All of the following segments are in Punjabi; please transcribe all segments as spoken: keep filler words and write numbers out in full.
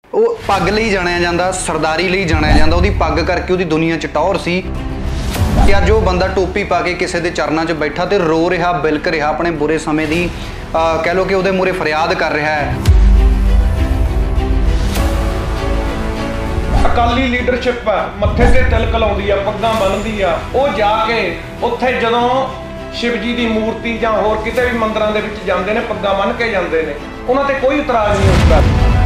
ਉਹ ਪੱਗ ਲਈ ਜਾਣਿਆ ਜਾਂਦਾ, ਸਰਦਾਰੀ ਲਈ ਜਾਣਿਆ ਜਾਂਦਾ। ਉਹਦੀ ਪੱਗ ਕਰਕੇ ਉਹਦੀ ਦੁਨੀਆ 'ਚ ਟੌਰ ਸੀ ਕਿ ਅੱਜ ਉਹ ਬੰਦਾ ਟੋਪੀ ਪਾ ਕੇ ਕਿਸੇ ਦੇ ਚਰਨਾਂ 'ਚ ਬੈਠਾ ਤੇ ਰੋ ਰਿਹਾ, ਬਿਲਕ ਰਿਹਾ, ਆਪਣੇ ਬੁਰੇ ਸਮੇਂ ਦੀ ਕਹਿ ਲਓ ਕਿ ਉਹਦੇ ਮੂਹਰੇ ਫਰਿਆਦ ਕਰ ਰਿਹਾ ਹੈ। ਅਕਾਲੀ ਲੀਡਰਸ਼ਿਪ ਆ, ਮੱਥੇ ਤੇ ਤਿਲਕ ਲਾਉਂਦੀ ਆ, ਪੱਗਾਂ ਬੰਨ੍ਹਦੀ ਆ। ਉਹ ਜਾ ਕੇ ਉੱਥੇ ਜਦੋਂ शिव जी की मूर्ति ਜਾਂ ਹੋਰ ਕਿਤੇ ਵੀ ਮੰਦਰਾਂ ਦੇ ਵਿੱਚ ਜਾਂਦੇ ਨੇ, ਪੱਗਾਂ ਬੰਨ੍ਹ ਕੇ ਜਾਂਦੇ ਨੇ, ਉਹਨਾਂ ਤੇ ਕੋਈ ਇਤਰਾਜ਼ ਨਹੀਂ ਹੁੰਦਾ।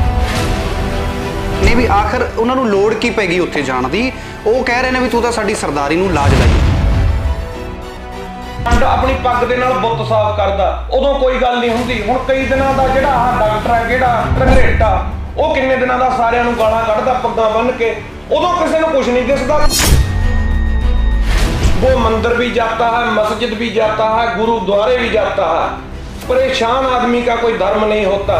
नहीं भी आखिर उन्होंने लोड़ की पैगी उत्थे जाण दी। वो कह रहे ने भी तू तां साडी सरदारी नूं लाज लाई। अपनी पग दे नाल बुत साफ करदा, उदों कोई गल नहीं हुंदी। हुण कई दिनां दा जिहड़ा आह डॉक्टर है, जिहड़ा रंगरेटा, वो किन्ने दिनां दा सारिआं नूं गालां कढदा पग्गां बन्ह के, उदों किसे नूं कुछ नहीं दिसदा। वो मंदिर भी जाता है, मस्जिद भी जाता है, गुरुद्वारे भी जाता है। परेशान आदमी का कोई धर्म नहीं होता।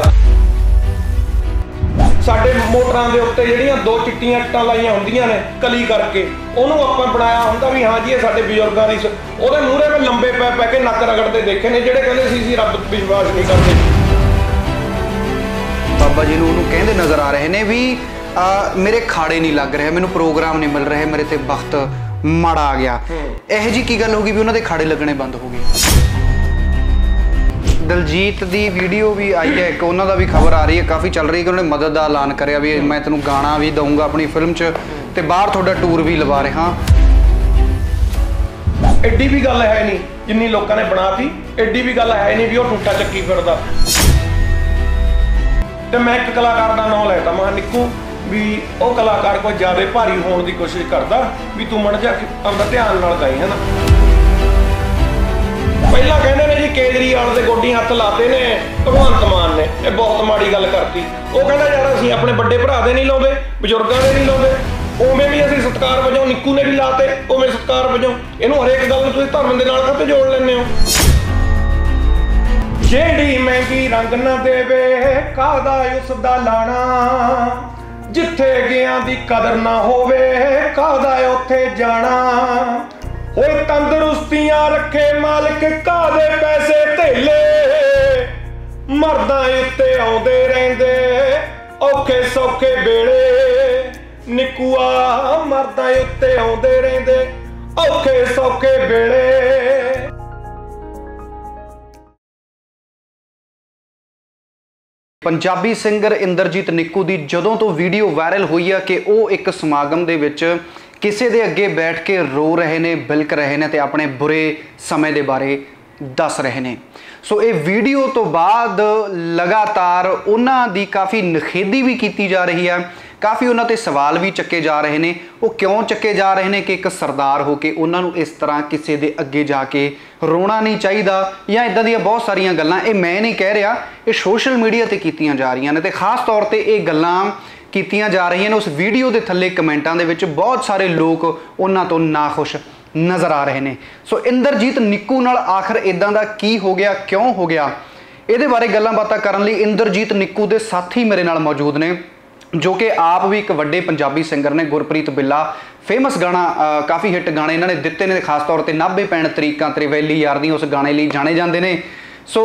साडे मोटरां दे उत्ते जिहड़ियां दो चिट्टियां इट्टां लाइयां हुंदियां ने कली करके, ਉਹਨੂੰ ਆਪਾਂ ਬਣਾਇਆ ਹੁੰਦਾ ਵੀ ਹਾਂ ਜੀ ਇਹ ਸਾਡੇ ਬਜ਼ੁਰਗਾਂ ਦੀ। ਉਹਦੇ ਮੂਹਰੇ ਮੈਂ ਲੰਬੇ ਪੈ ਪੈ ਕੇ ਨੱਕ ਰਗੜਦੇ ਦੇਖੇ ਨੇ ਜਿਹੜੇ ਕਹਿੰਦੇ ਸੀ ਸੀ ਰੱਬ ਤੇ ਵਿਸ਼ਵਾਸ ਨਹੀਂ ਕਰਦੇ। ਬਾਬਾ ਜੀ ਨੂੰ ਉਹਨੂੰ ਕਹਿੰਦੇ ਨਜ਼ਰ ਆ ਰਹੇ ਨੇ ਵੀ ਮੇਰੇ ਖਾੜੇ ਨਹੀਂ ਲੱਗ ਰਹੇ, ਮੈਨੂੰ ਪ੍ਰੋਗਰਾਮ ਨਹੀਂ ਮਿਲ ਰਹੇ, ਮੇਰੇ ਤੇ ਵਕਤ ਮਾੜਾ ਆ ਗਿਆ। ਇਹੋ ਜੀ ਕੀ ਗੱਲ ਹੋ ਗਈ ਵੀ ਉਹਨਾਂ ਦੇ ਖਾੜੇ ਲੱਗਣੇ ਬੰਦ ਹੋ ਗਏ। दिलजीत दी वीडियो भी आई है, एक उन्हों का भी खबर आ रही है, काफ़ी चल रही है कि उन्होंने मदद का ऐलान कराया भी मैं तेनों गाना भी दूंगा अपनी फिल्म च, ते बाहर थोड़ा टूर भी लवा रहा। एडी भी गल है नहीं जिन्नी लोगों ने बनाती, एडी भी गल है नहीं भी वो टूटा चक्की फिरदा। ते मैं एक कलाकार का नाम लेता, मैं निक्कू भी वो कलाकार कोई ज़्यादा भारी होने की कोशिश करता भी तू मड़ जा अपना ध्यान नाल गाई, है ना। पहला कहते ने जी केजरीवाल के गोडी हथ लाते ने भगवंत मान ने, ये बहुत माड़ी गल करती। वो कहता यार असीं अपने बड़े भरा दे नहीं लाउंदे, बजुर्गों के नहीं लाउंदे, उवें भी असीं सत्कार वजों निक्कू ने भी लाते, उवें सत्कार वजों इहनूं हरेक गल नूं तुसीं धर्म दे नाल काहते जोड़ लैंदे हो। जेड़ी महंगी रंग ना देवे काहदा उस दा लाणा, जिथे गया दी कदर ना होवे काहदा उत्थे जाना। होए तंदुरुस्तियां रखे मालिक कादे पैसे धेले, मर्दां उत्ते आउंदे रहिंदे औखे सौखे वेले। निक्कूआ मर्दां उत्ते आउंदे रहिंदे औखे सौखे वेले। पंजाबी सिंगर इंद्रजीत निक्कू दी जदों तो वीडियो वायरल हुई है कि वो एक समागम दे विच किसी के अगे बैठ के रो रहे ने, बिलक रहे ने ते अपने बुरे समय के बारे दस रहे ने। सो ये वीडियो तो बाद लगातार उन्हां दी काफ़ी नखेदी भी की जा रही है, काफ़ी उन्हां ते सवाल भी चक्के जा रहे हैं। वो क्यों चक्के जा रहे हैं कि एक सरदार हो के उन्होंने इस तरह किसी के अगे जाके रोना नहीं चाहिए या इदां दी बहुत सारिया गल्लां, ये मैं नहीं कह रहा, ये सोशल मीडिया ते कीतियां जा रही ने। ते खास तौर पर ये गल्लां कीतियां जा रही हैं। उस वीडियो के थले कमेंटां दे विच बहुत सारे लोग उन्हां तो नाखुश नज़र आ रहे हैं। सो इंद्रजीत निक्कू नाल आखिर इदां दा की हो गया, क्यों हो गया, ये बारे गल्लां बातां करन लई इंद्रजीत निक्कू दे साथी मेरे नाल मौजूद ने, जो कि आप भी एक वड्डे पंजाबी सिंगर ने। गुरप्रीत बिल्ला फेमस गाना, काफ़ी हिट गाने इन्होंने दिते ने, खास तौर पर नाभे पैण तरीकां तेरे वैली यार दी उस गाने लई जाने जाते हैं। सो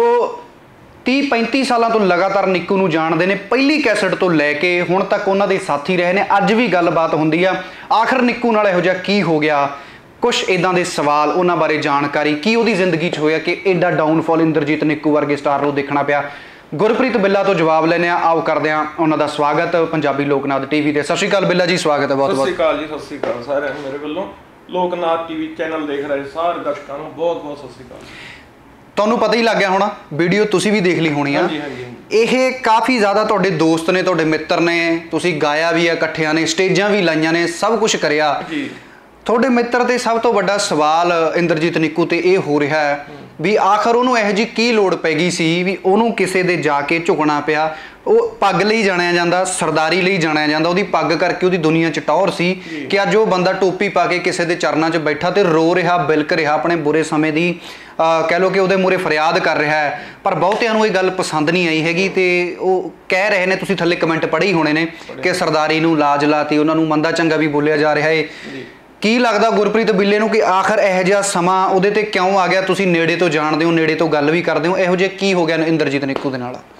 तीह पैंती सालों तो लगातार निक्कू नूं जाणदे ने, पहली कैसेट तो लैके हुण तक उन्हां दे साथी रहे ने। अज भी गलबात हुंदी आ, आखिर निक्कू नाल इहो जिहा की हो गया, कुछ इदां दे सवाल उन्हां बारे जानकारी की उहदी जिंदगी च होया कि एडा डाउनफॉल इंद्रजीत निक्कू वर्गे स्टार नूं देखना पिया। गुरप्रीत बिल्ला तो जवाब लैने आओ करदे आ उन्हां दा स्वागत पंजाबी लोकनाथ टीवी ते। सत श्री अकाल बिल्ला जी, स्वागत है बहुत बहुत। सत श्री अकाल जी, सत श्री अकाल सारे मेरे वल्लों लोकनाथ टीवी चैनल देख रहे सारे दर्शकों नूं बहुत बहुत सत श्री अकाल। ਤੁਹਾਨੂੰ पता ही लग गया होना, वीडियो तुसी भी देख ली होनी है। ये काफ़ी ज़्यादा तुहाडे दोस्त ने, तुहाडे मित्र ने, तुसी गाया भी है इकट्ठियां ने, स्टेजां भी लाइयां ने, सब कुछ करिया। तुहाडे मित्र ते सब तो वड्डा सवाल इंद्रजीत निक्कू ते ये हो रहा है भी आखिर उन्होंने यह जी की लोड़ पै गई सी भी उन्होंने किसी दे जाके झुकना पिया। वो पग ਲਈ ਜਾਣਿਆ ਜਾਂਦਾ, ਸਰਦਾਰੀ ਲਈ ਜਾਣਿਆ ਜਾਂਦਾ, ਉਹਦੀ ਪੱਗ ਕਰਕੇ ਉਹਦੀ ਦੁਨੀਆ 'ਚ ਟੌਰ ਸੀ ਕਿ ਅੱਜ ਉਹ ਬੰਦਾ ਟੋਪੀ ਪਾ ਕੇ ਕਿਸੇ ਦੇ ਚਰਨਾਂ 'ਚ ਬੈਠਾ ਤੇ ਰੋ ਰਿਹਾ, ਬਿਲਕ ਰਿਹਾ, ਆਪਣੇ ਬੁਰੇ ਸਮੇਂ ਦੀ ਕਹਿ ਲਓ ਕਿ ਉਹਦੇ ਮੂਹਰੇ ਫਰਿਆਦ ਕਰ ਰਿਹਾ ਹੈ। ਪਰ ਬਹੁਤਿਆਂ ਨੂੰ ਇਹ ਗੱਲ ਪਸੰਦ ਨਹੀਂ ਆਈ ਹੈਗੀ ਤੇ ਉਹ ਕਹਿ ਰਹੇ ਨੇ, ਤੁਸੀਂ ਥੱਲੇ ਕਮੈਂਟ ਪੜ੍ਹੇ ਹੀ ਹੋਣੇ ਨੇ ਕਿ ਸਰਦਾਰੀ ਨੂੰ ਲਾਜ ਲਾਤੀ, ਉਹਨਾਂ ਨੂੰ ਮੰਦਾ ਚੰਗਾ ਵੀ ਬੋਲਿਆ ਜਾ ਰਿਹਾ ਹੈ। ਕੀ ਲੱਗਦਾ ਗੁਰਪ੍ਰੀਤ ਬਿੱਲੇ ਨੂੰ ਕਿ ਆਖਰ ਇਹੋ ਜਿਹਾ ਸਮਾਂ ਉਹਦੇ ਤੇ ਕਿਉਂ ਆ ਗਿਆ? ਤੁਸੀਂ ਨੇੜੇ ਤੋਂ ਜਾਣਦੇ ਹੋ, ਨੇੜੇ ਤੋਂ ਗੱਲ ਵੀ ਕਰਦੇ ਹੋ, ਇਹੋ ਜਿਹਾ ਕੀ ਹੋ ਗਿਆ ਇੰਦਰਜੀਤ ਨਿੱਕੂ ਦੇ ਨਾਲ?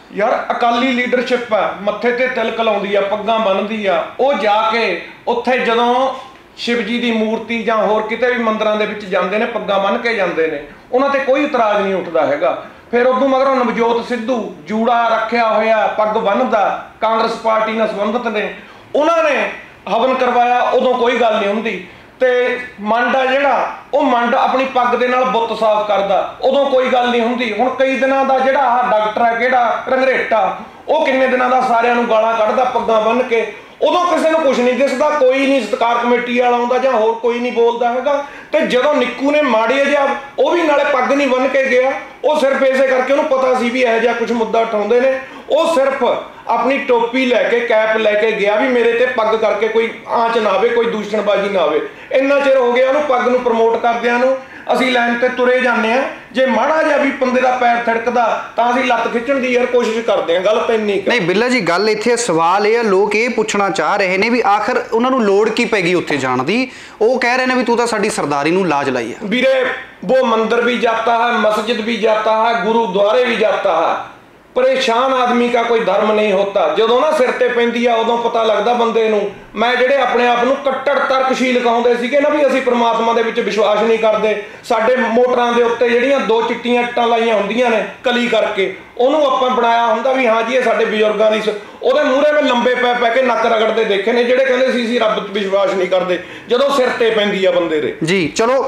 ਯਾਰ ਅਕਾਲੀ ਲੀਡਰਸ਼ਿਪ ਆ, ਮੱਥੇ ਤੇ ਤਿਲਕ ਲਾਉਂਦੀ ਆ, ਪੱਗਾਂ ਬੰਨ੍ਹਦੀ ਆ, ਉਹ ਜਾ ਕੇ ਉੱਥੇ ਜਦੋਂ ਸ਼ਿਵ ਜੀ ਦੀ ਮੂਰਤੀ ਜਾਂ ਹੋਰ ਕਿਤੇ ਵੀ ਮੰਦਰਾਂ ਦੇ ਵਿੱਚ ਜਾਂਦੇ ਨੇ ਪੱਗਾਂ ਬੰਨ੍ਹ ਕੇ ਜਾਂਦੇ ਨੇ, ਉਹਨਾਂ ਤੇ ਕੋਈ ਇਤਰਾਜ਼ ਨਹੀਂ ਉੱਠਦਾ ਹੈਗਾ। ਫਿਰ ਉਦੋਂ ਮਗਰੋਂ ਨਵਜੋਤ ਸਿੱਧੂ ਜੂੜਾ ਰੱਖਿਆ ਹੋਇਆ ਪੱਗ ਬੰਨ੍ਹਦਾ, ਕਾਂਗਰਸ ਪਾਰਟੀ ਨਾਲ ਸੰਬੰਧਿਤ ਨੇ, ਉਹਨਾਂ ਨੇ ਹਵਨ ਕਰਵਾਇਆ, ਉਦੋਂ ਕੋਈ ਗੱਲ ਨਹੀਂ ਹੁੰਦੀ। ਤੇ ਮੰਡ ਆ ਜਿਹੜਾ ਉਹ ਮੰਡ ਆਪਣੀ ਪੱਗ ਦੇ ਨਾਲ ਬੁੱਤ ਸਾਫ਼ ਕਰਦਾ, ਉਦੋਂ ਕੋਈ ਗੱਲ ਨਹੀਂ ਹੁੰਦੀ। ਹੁਣ ਕਈ ਦਿਨਾਂ ਦਾ ਜਿਹੜਾ ਆਹ ਡਾਕਟਰ ਹੈ ਕਿਹੜਾ ਰੰਗਰੇਟਾ, ਉਹ ਕਿੰਨੇ ਦਿਨਾਂ ਦਾ ਸਾਰਿਆਂ ਨੂੰ ਗਾਲਾਂ ਕੱਢਦਾ ਪੱਗਾਂ ਬੰਨ੍ਹ ਕੇ, ਉਦੋਂ ਕਿਸੇ ਨੂੰ ਕੁਝ ਨਹੀਂ ਦਿਸਦਾ, ਕੋਈ ਨਹੀਂ ਸਤਿਕਾਰ ਕਮੇਟੀ ਵਾਲਾ ਆਉਂਦਾ ਜਾਂ ਹੋਰ ਕੋਈ ਨਹੀਂ ਬੋਲਦਾ ਹੈਗਾ। ਤੇ ਜਦੋਂ ਨਿੱਕੂ ਨੇ ਮਾੜੀ ਜਿਹਾ ਉਹ ਵੀ ਨਾਲੇ ਪੱਗ ਨਹੀਂ ਬੰਨ੍ਹ ਕੇ ਗਿਆ, ਉਹ ਸਿਰਫ ਇਸੇ ਕਰਕੇ ਉਹਨੂੰ ਪਤਾ ਸੀ ਵੀ ਇਹੋ ਜਿਹਾ ਕੁਝ ਮੁੱਦਾ ਉਠਾਉਂਦੇ ਨੇ, ਉਹ ਸਿਰਫ ਆਪਣੀ ਟੋਪੀ ਲੈ ਕੇ ਕੈਪ ਲੈ ਕੇ ਗਿਆ ਵੀ ਮੇਰੇ ਤੇ ਪੱਗ ਕਰਕੇ ਕੋਈ ਆਂਚ ਨਾ ਆਵੇ, ਕੋਈ ਦੂਸ਼ਣਬਾਜ਼ੀ ਨਾ ਆਵੇ। ਇੰਨਾ ਚਿਰ ਹੋ ਗਿਆ ਉਹਨੂੰ ਪੱਗ ਨੂੰ ਪ੍ਰਮੋਟ ਕਰਦਿਆਂ ਨੂੰ, ਅਸੀਂ ਲਾਈਨ ਤੇ ਤੁਰੇ ਜਾਂਦੇ ਆ, ਜੇ ਮਾੜਾ ਜਿਹਾ ਵੀ ਬੰਦੇ ਦਾ ਪੈਰ ਥੜਕਦਾ ਤਾਂ ਅਸੀਂ ਲੱਤ ਖਿੱਚਣ ਦੀ ਯਾਰ ਕੋਸ਼ਿਸ਼ ਕਰਦੇ ਆ। ਗੱਲ ਤਾਂ ਇੰਨੀ ਨਹੀਂ ਬਿੱਲਾ ਜੀ, ਗੱਲ ਇੱਥੇ ਸਵਾਲ ਇਹ ਆ, ਲੋਕ ਇਹ ਪੁੱਛਣਾ ਚਾਹ ਰਹੇ ਨੇ ਵੀ ਆਖਰ ਉਹਨਾਂ ਨੂੰ ਲੋੜ ਕੀ ਪੈ ਗਈ ਉੱਥੇ ਜਾਣ ਦੀ। ਉਹ ਕਹਿ ਰਹੇ ਨੇ ਵੀ ਤੂੰ ਤਾਂ ਸਾਡੀ ਸਰਦਾਰੀ ਨੂੰ ਲਾਜ ਲਾਈ ਹੈ। ਵੀਰੇ वो मंदिर भी जाता है, मस्जिद भी जाता है, गुरुद्वारे भी जाता है। परेशान आदमी का कोई धर्म नहीं होता। जो ना सिर ते पैंदी आ उदों पता लगता बंदे नूं। मैं ਜਿਹੜੇ ਆਪਣੇ ਆਪ ਨੂੰ ਕੱਟੜ ਤਰਕਸ਼ੀਲ ਕਹਾਉਂਦੇ ਸੀਗੇ ਨਾ ਵੀ ਅਸੀਂ ਪਰਮਾਤਮਾ ਦੇ ਵਿੱਚ ਵਿਸ਼ਵਾਸ ਨਹੀਂ ਕਰਦੇ, ਸਾਡੇ ਮੋਟਰਾਂ ਦੇ ਉੱਤੇ ਜਿਹੜੀਆਂ ਦੋ ਚਿੱਟੀਆਂ ਇੱਟਾਂ ਲਾਈਆਂ ਹੁੰਦੀਆਂ ਨੇ ਕਲੀ ਕਰਕੇ, ਉਹਨੂੰ ਆਪਾਂ ਬਣਾਇਆ ਹੁੰਦਾ ਵੀ ਹਾਂ ਜੀ ਇਹ ਸਾਡੇ ਬਜ਼ੁਰਗਾਂ ਦੀ, ਉਹਦੇ ਮੂਹਰੇ ਮੈਂ ਲੰਬੇ ਪੈ ਪੈ ਕੇ ਨੱਕ ਰਗੜਦੇ ਦੇਖੇ ਨੇ ਜਿਹੜੇ ਕਹਿੰਦੇ ਸੀ ਅਸੀਂ ਰੱਬ 'ਤੇ ਵਿਸ਼ਵਾਸ ਨਹੀਂ ਕਰਦੇ, ਜਦੋਂ ਸਿਰ ਤੇ ਪੈਂਦੀ ਆ ਬੰਦੇ ਦੇ। ਜੀ ਚਲੋ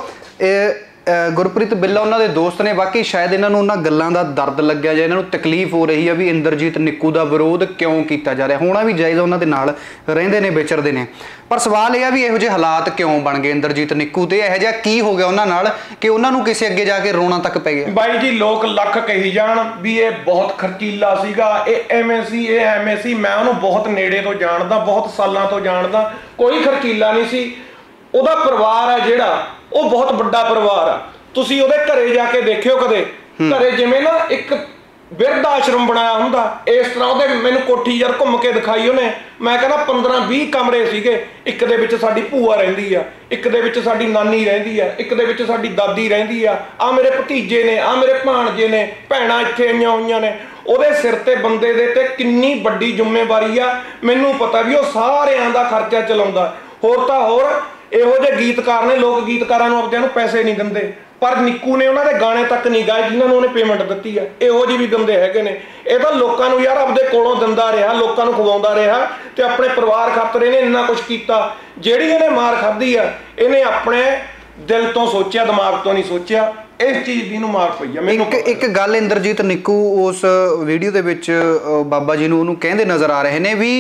ਗੁਰਪ੍ਰੀਤ ਬਿੱਲਾ ਉਹਨਾਂ ਦੇ ਦੋਸਤ ਨੇ, ਬਾਕੀ ਸ਼ਾਇਦ ਇਹਨਾਂ ਨੂੰ ਉਹਨਾਂ ਗੱਲਾਂ ਦਾ ਦਰਦ ਲੱਗਿਆ ਜਾਂ ਇਹਨਾਂ ਨੂੰ ਤਕਲੀਫ ਹੋ ਰਹੀ ਆ ਵੀ ਇੰਦਰਜੀਤ ਨਿੱਕੂ ਦਾ ਵਿਰੋਧ ਕਿਉਂ ਕੀਤਾ ਜਾ ਰਿਹਾ। ਹੋਣਾ ਵੀ ਜਾਇਜ਼, ਉਹਨਾਂ ਦੇ ਨਾਲ ਰਹਿੰਦੇ ਨੇ, ਵਿਚਰਦੇ ਨੇ, ਪਰ ਸਵਾਲ ਇਹ ਆ ਵੀ ਇਹੋ ਜਿਹੇ ਹਾਲਾਤ ਕਿਉਂ ਬਣ ਗਏ ਇੰਦਰਜੀਤ ਨਿੱਕੂ ਤੇ, ਇਹੋ ਜਿਹਾ ਕੀ ਹੋ ਗਿਆ ਉਹਨਾਂ ਨਾਲ ਕਿ ਉਹਨਾਂ ਨੂੰ ਕਿਸੇ ਅੱਗੇ ਜਾ ਕੇ ਰੋਣਾ ਤੱਕ ਪੈ ਗਿਆ। ਬਾਈ ਜੀ ਲੋਕ ਲੱਖ ਕਹੀ ਜਾਣ ਵੀ ਇਹ ਬਹੁਤ ਖਰਚੀਲਾ ਸੀਗਾ, ਇਹ ਐਵੇਂ ਸੀ, ਇਹ ਐਵੇਂ ਸੀ, ਮੈਂ ਉਹਨੂੰ ਬਹੁਤ ਨੇੜੇ ਤੋਂ ਜਾਣਦਾ, ਬਹੁਤ ਸਾਲਾਂ ਤੋਂ ਜਾਣਦਾ, ਕੋਈ ਖਰਚੀਲਾ ਨਹੀਂ ਸੀ। ਉਹਦਾ ਪਰਿਵਾਰ ਹੈ ਜਿਹੜਾ ਉਹ ਬਹੁਤ ਵੱਡਾ ਪਰਿਵਾਰ ਆ। ਤੁਸੀਂ ਉਹਦੇ ਘਰੇ ਜਾ ਕੇ ਦੇਖਿਓ ਕਦੇ, ਘਰੇ ਜਿਵੇਂ ਨਾ ਇੱਕ ਬਿਰਧ ਆਸ਼ਰਮ ਬਣਾਇਆ ਹੁੰਦਾ ਇਸ ਤਰ੍ਹਾਂ ਉਹਦੇ ਮੈਨੂੰ ਕੋਠੀ ਯਾਰ ਘੁੰਮ ਕੇ ਦਿਖਾਈ ਉਹਨੇ, ਮੈਂ ਕਹਿੰਦਾ ਪੰਦਰਾਂ ਵੀਹ ਕਮਰੇ ਸੀਗੇ। ਇੱਕ ਦੇ ਵਿੱਚ ਸਾਡੀ ਭੂਆ ਰਹਿੰਦੀ ਆ, ਇੱਕ ਦੇ ਵਿੱਚ ਸਾਡੀ ਨਾਨੀ ਰਹਿੰਦੀ ਆ, ਇੱਕ ਦੇ ਵਿੱਚ ਸਾਡੀ ਦਾਦੀ ਰਹਿੰਦੀ ਆ, ਆ ਮੇਰੇ ਭਤੀਜੇ ਨੇ, ਆ ਮੇਰੇ ਭਾਣਜੇ ਨੇ, ਭੈਣਾਂ ਇੱਥੇ ਆਈਆਂ ਹੋਈਆਂ ਨੇ। ਉਹਦੇ ਸਿਰ ਤੇ ਬੰਦੇ ਦੇ ਤੇ ਕਿੰਨੀ ਵੱਡੀ ਜ਼ਿੰਮੇਵਾਰੀ ਆ, ਮੈਨੂੰ ਪਤਾ ਵੀ ਉਹ ਸਾਰਿਆਂ ਦਾ ਖਰਚਾ ਚਲਾਉਂਦਾ। ਹੋਰ ਤਾਂ ਹੋਰ ਇਹੋ ਜਿਹੇ ਗੀਤਕਾਰ ਨੇ, ਲੋਕ ਗੀਤਕਾਰਾਂ ਨੂੰ ਆਪਦਿਆਂ ਨੂੰ ਪੈਸੇ ਨਹੀਂ ਦਿੰਦੇ, ਪਰ ਨਿੱਕੂ ਨੇ ਉਹਨਾਂ ਦੇ ਗਾਣੇ ਤੱਕ ਨਹੀਂ ਗਾਏ ਜਿਨ੍ਹਾਂ ਨੂੰ ਉਹਨੇ ਪੇਮੈਂਟ ਦਿੱਤੀ ਆ। ਇਹੋ ਜਿਹੇ ਵੀ ਬੰਦੇ ਹੈਗੇ ਨੇ। ਇਹ ਤਾਂ ਲੋਕਾਂ ਨੂੰ ਯਾਰ ਆਪਦੇ ਕੋਲੋਂ ਦਿੰਦਾ ਰਿਹਾ, ਲੋਕਾਂ ਨੂੰ ਖਵਾਉਂਦਾ ਰਿਹਾ ਤੇ ਆਪਣੇ ਪਰਿਵਾਰ ਖਾਤਰ ਇਹਨੇ ਇੰਨਾ ਕੁਝ ਕੀਤਾ। ਜਿਹੜੀ ਇਹਨੇ ਮਾਰ ਖਾਧੀ ਆ ਇਹਨੇ ਆਪਣੇ ਦਿਲ ਤੋਂ ਸੋਚਿਆ, ਦਿਮਾਗ ਤੋਂ ਨਹੀਂ ਸੋਚਿਆ। ਇਸ ਚੀਜ਼ ਦੀ ਨੂੰ ਮਾਰ ਪਈ ਆ ਮੈਨੂੰ। ਇੱਕ ਇੱਕ ਗੱਲ ਇੰਦਰਜੀਤ ਨਿੱਕੂ ਉਸ ਵੀਡੀਓ ਦੇ ਵਿੱਚ ਬਾਬਾ ਜੀ ਨੂੰ ਉਹਨੂੰ ਕਹਿੰਦੇ ਨਜ਼ਰ ਆ ਰਹੇ ਨੇ ਵੀ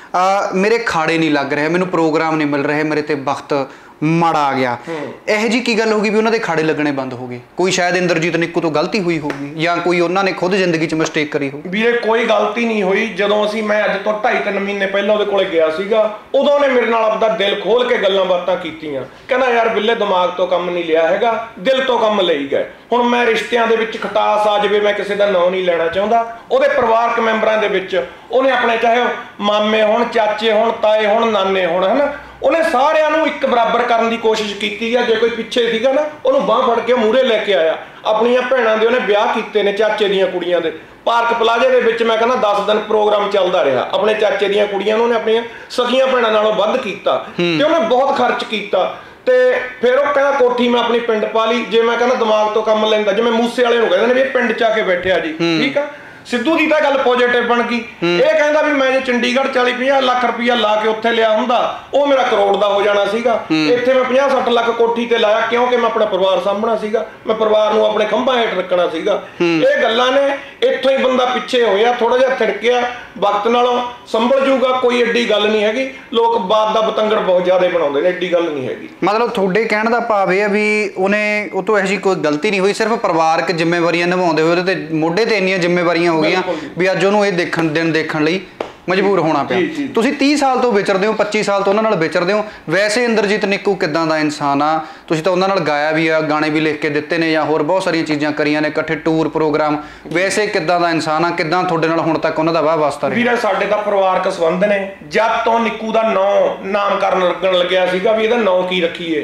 ਮੇਰੇ ਖਾੜੇ ਨਹੀਂ ਲੱਗ ਰਹੇ, ਮੈਨੂੰ ਪ੍ਰੋਗਰਾਮ ਨਹੀਂ ਮਿਲ ਰਹੇ, ਮੇਰੇ ਤੇ ਵਕਤ ਮਾੜਾ ਆ ਗਿਆ। ਇਹੋ ਜਿਹੀ ਕੀ ਗੱਲ ਹੋ ਗਈ ਵੀ ਉਹਨਾਂ ਦੇ ਖਾੜੇ ਲੱਗਣੇ ਬੰਦ ਹੋ ਗਏ? ਕੋਈ ਸ਼ਾਇਦ ਇੰਦਰਜੀਤ ਨਿੱਕੂ ਤੋਂ ਗਲਤੀ ਹੋਈ ਹੋਊਗੀ ਜਾਂ ਕੋਈ ਉਹਨਾਂ ਨੇ ਖੁਦ ਜ਼ਿੰਦਗੀ 'ਚ ਮਿਸਟੇਕ ਕਰੀ ਹੋ? ਵੀਰੇ ਕੋਈ ਗਲਤੀ ਨਹੀਂ ਹੋਈ। ਜਦੋਂ ਅਸੀਂ ਮੈਂ ਅੱਜ ਤੋਂ ਢਾਈ ਤਿੰਨ ਮਹੀਨੇ ਪਹਿਲਾਂ ਉਹਦੇ ਕੋਲੇ ਗਿਆ ਸੀਗਾ, ਉਦੋਂ ਉਹਨੇ ਮੇਰੇ ਨਾਲ ਆਪਦਾ ਦਿਲ ਖੋਲ ਕੇ ਗੱਲਾਂ ਬਾਤਾਂ ਕੀਤੀਆਂ। ਕਹਿੰਦਾ ਯਾਰ ਬਿੱਲੇ ਦਿਮਾਗ ਤੋਂ ਕੰਮ ਨਹੀਂ ਲਿਆ ਹੈਗਾ, ਦਿਲ ਤੋਂ ਕੰਮ ਲਈ ਗਏ। ਹੁਣ ਮੈਂ ਰਿਸ਼ਤਿਆਂ ਦੇ ਵਿੱਚ ਖਟਾਸ ਆ ਜਾਵੇ, ਮੈਂ ਕਿਸੇ ਦਾ ਨਾਂ ਨਹੀਂ ਲੈਣਾ ਚਾਹੁੰਦਾ, ਉਹਦੇ ਪਰਿਵਾਰਕ ਮੈਂਬਰਾਂ ਦੇ ਵਿੱਚ ਉਹਨੇ ਆਪਣੇ ਚਾਹੇ ਮਾਮੇ ਹੋਣ, ਚਾਚੇ ਹੋਣ, ਤਾਏ ਹੋਣ, ਨਾਨੇ ਹੋਣ, ਹਨਾ, ਉਹਨੇ ਸਾਰਿਆਂ ਨੂੰ ਇੱਕ ਬਰਾਬਰ ਕਰਨ ਦੀ ਕੋਸ਼ਿਸ਼ ਕੀਤੀ ਆ। ਜੇ ਕੋਈ ਪਿੱਛੇ ਸੀਗਾ ਨਾ ਉਹਨੂੰ ਬਾਂਹ ਫੜ ਕੇ ਮੂਹਰੇ ਲੈ ਕੇ ਆਇਆ। ਆਪਣੀਆਂ ਭੈਣਾਂ ਦੇ ਉਹਨੇ ਵਿਆਹ ਕੀਤੇ ਨੇ, ਚਾਚੇ ਦੀਆਂ ਕੁੜੀਆਂ ਦੇ। ਪਾਰਕ ਪਲਾਜ਼ੇ ਦੇ ਵਿੱਚ ਮੈਂ ਕਹਿੰਦਾ ਦਸ ਦਿਨ ਪ੍ਰੋਗਰਾਮ ਚੱਲਦਾ ਰਿਹਾ। ਆਪਣੇ ਚਾਚੇ ਦੀਆਂ ਕੁੜੀਆਂ ਨੂੰ ਉਹਨੇ ਆਪਣੀਆਂ ਸਖੀਆਂ ਭੈਣਾਂ ਨਾਲੋਂ ਵੱਧ ਕੀਤਾ ਤੇ ਉਹਨੇ ਬਹੁਤ ਖਰਚ ਕੀਤਾ। ਤੇ ਫਿਰ ਉਹ ਕਹਿੰਦਾ ਕੋਠੀ ਮੈਂ ਆਪਣੀ ਪਿੰਡ ਪਾ ਲਈ। ਜੇ ਮੈਂ ਕਹਿੰਦਾ ਦਿਮਾਗ ਤੋਂ ਕੰਮ ਲੈਂਦਾ, ਜਿਵੇਂ ਮੂਸੇ ਵਾਲੇ ਨੂੰ ਕਹਿੰਦੇ ਨੇ ਵੀ ਇਹ ਪਿੰਡ 'ਚ ਆ ਕੇ ਬੈਠਿਆ ਜੀ, ਠੀਕ ਆ। ਸਿੱਧੂ ਦੀ ਤਾਂ ਗੱਲ ਪੋਜ਼ਿਟਿਵ ਬਣ ਗਈ। ਇਹ ਕਹਿੰਦਾ ਵੀ ਮੈਂ ਜੇ ਚੰਡੀਗੜ੍ਹ ਚਾਲੀ ਪੰਜਾਹ ਲੱਖ ਰੁਪਈਆ ਲਾ ਕੇ ਉੱਥੇ ਲਿਆ ਹੁੰਦਾ ਉਹ ਮੇਰਾ ਕਰੋੜ ਦਾ ਹੋ ਜਾਣਾ ਸੀਗਾ। ਇੱਥੇ ਮੈਂ ਪੰਜਾਹ ਸੱਠ ਲੱਖ ਕੋਠੀ ਤੇ ਲਾਇਆ ਕਿਉਂਕਿ ਮੈਂ ਆਪਣਾ ਪਰਿਵਾਰ ਸਾਂਭਣਾ ਸੀਗਾ, ਮੈਂ ਪਰਿਵਾਰ ਨੂੰ ਆਪਣੇ ਖੰਭਾਂ ਹੇਠ ਰੱਖਣਾ ਸੀਗਾ। ਇਹ ਗੱਲਾਂ ਨੇ ਇੱਥੋਂ ਹੀ ਬੰਦਾ ਪਿੱਛੇ ਹੋਇਆ, ਥੋੜਾ ਜਿਹਾ ਥਿੜਕਿਆ, ਵਕਤ ਨਾਲੋਂ ਸੰਭਲ ਜੂਗਾ। ਕੋਈ ਐਡੀ ਗੱਲ ਨਹੀਂ ਹੈਗੀ। ਲੋਕ ਬਾਤ ਦਾ ਬਤੰਗੜ ਬਹੁਤ ਜ਼ਿਆਦਾ ਬਣਾਉਂਦੇ ਨੇ, ਐਡੀ ਗੱਲ ਨਹੀਂ ਹੈਗੀ। ਮਤਲਬ ਤੁਹਾਡੇ ਕਹਿਣ ਦਾ ਭਾਵ ਇਹ ਆ ਵੀ ਉਹਨੇ ਉਹ ਤੋਂ ਇਹੋ ਜਿਹੀ ਕੋਈ ਗਲਤੀ ਨਹੀਂ ਹੋਈ, ਸਿਰਫ ਪਰਿਵਾਰਕ ਜ਼ਿੰਮੇਵਾਰੀਆਂ ਨਿਭਾਉਂਦੇ ਹੋਏ ਉਹਦੇ ਤੇ ਮੋਢੇ ਤੇ ਇੰਨੀਆਂ ਜ਼ਿੰਮੇਵਾਰੀਆਂ ਹੋ ਗਈਆਂ ਵੀ ਅੱਜ ਉਹਨੂੰ ਇਹ ਦੇਖਣ ਦਿਨ ਦੇਖਣ ਲਈ ਮਜਬੂਰ ਹੋਣਾ ਪਿਆ। ਤੁਸੀਂ ਤੀਹ ਸਾਲ ਤੋਂ ਵਿਚਰਦੇ ਹੋ, ਪੱਚੀ ਸਾਲ ਤੋਂ ਉਹਨਾਂ ਨਾਲ ਵਿਚਰਦੇ ਹੋ। ਵੈਸੇ ਇੰਦਰਜੀਤ ਨਿੱਕੂ ਕਿੱਦਾਂ ਦਾ ਇਨਸਾਨ ਆ? ਤੁਸੀਂ ਤਾਂ ਉਹਨਾਂ ਨਾਲ ਗਾਇਆ ਵੀ ਆ, ਗਾਣੇ ਵੀ ਲਿਖ ਕੇ ਦਿੱਤੇ ਨੇ ਜਾਂ ਹੋਰ ਬਹੁਤ ਸਾਰੀਆਂ ਚੀਜ਼ਾਂ ਕਰੀਆਂ ਨੇ, ਇਕੱਠੇ ਟੂਰ ਪ੍ਰੋਗਰਾਮ। ਵੈਸੇ ਕਿੱਦਾਂ ਦਾ ਇਨਸਾਨ ਆ? ਕਿੱਦਾਂ ਤੁਹਾਡੇ ਨਾਲ ਹੁਣ ਤੱਕ ਉਹਨਾਂ ਦਾ ਵਾਹ ਵਾਸਤਾ ਰਿਹਾ? ਵੀਰੇ ਸਾਡੇ ਤਾਂ ਪਰਿਵਾਰਕ ਸੰਬੰਧ ਨੇ। ਜਦ ਤੋਂ ਨਿੱਕੂ ਦਾ ਨਾਂ ਨਾਮਕਰਨ ਲੱਗਣ ਲੱਗਿਆ ਸੀਗਾ ਵੀ ਇਹਦਾ ਨਾਂ ਕੀ ਰੱਖੀਏ,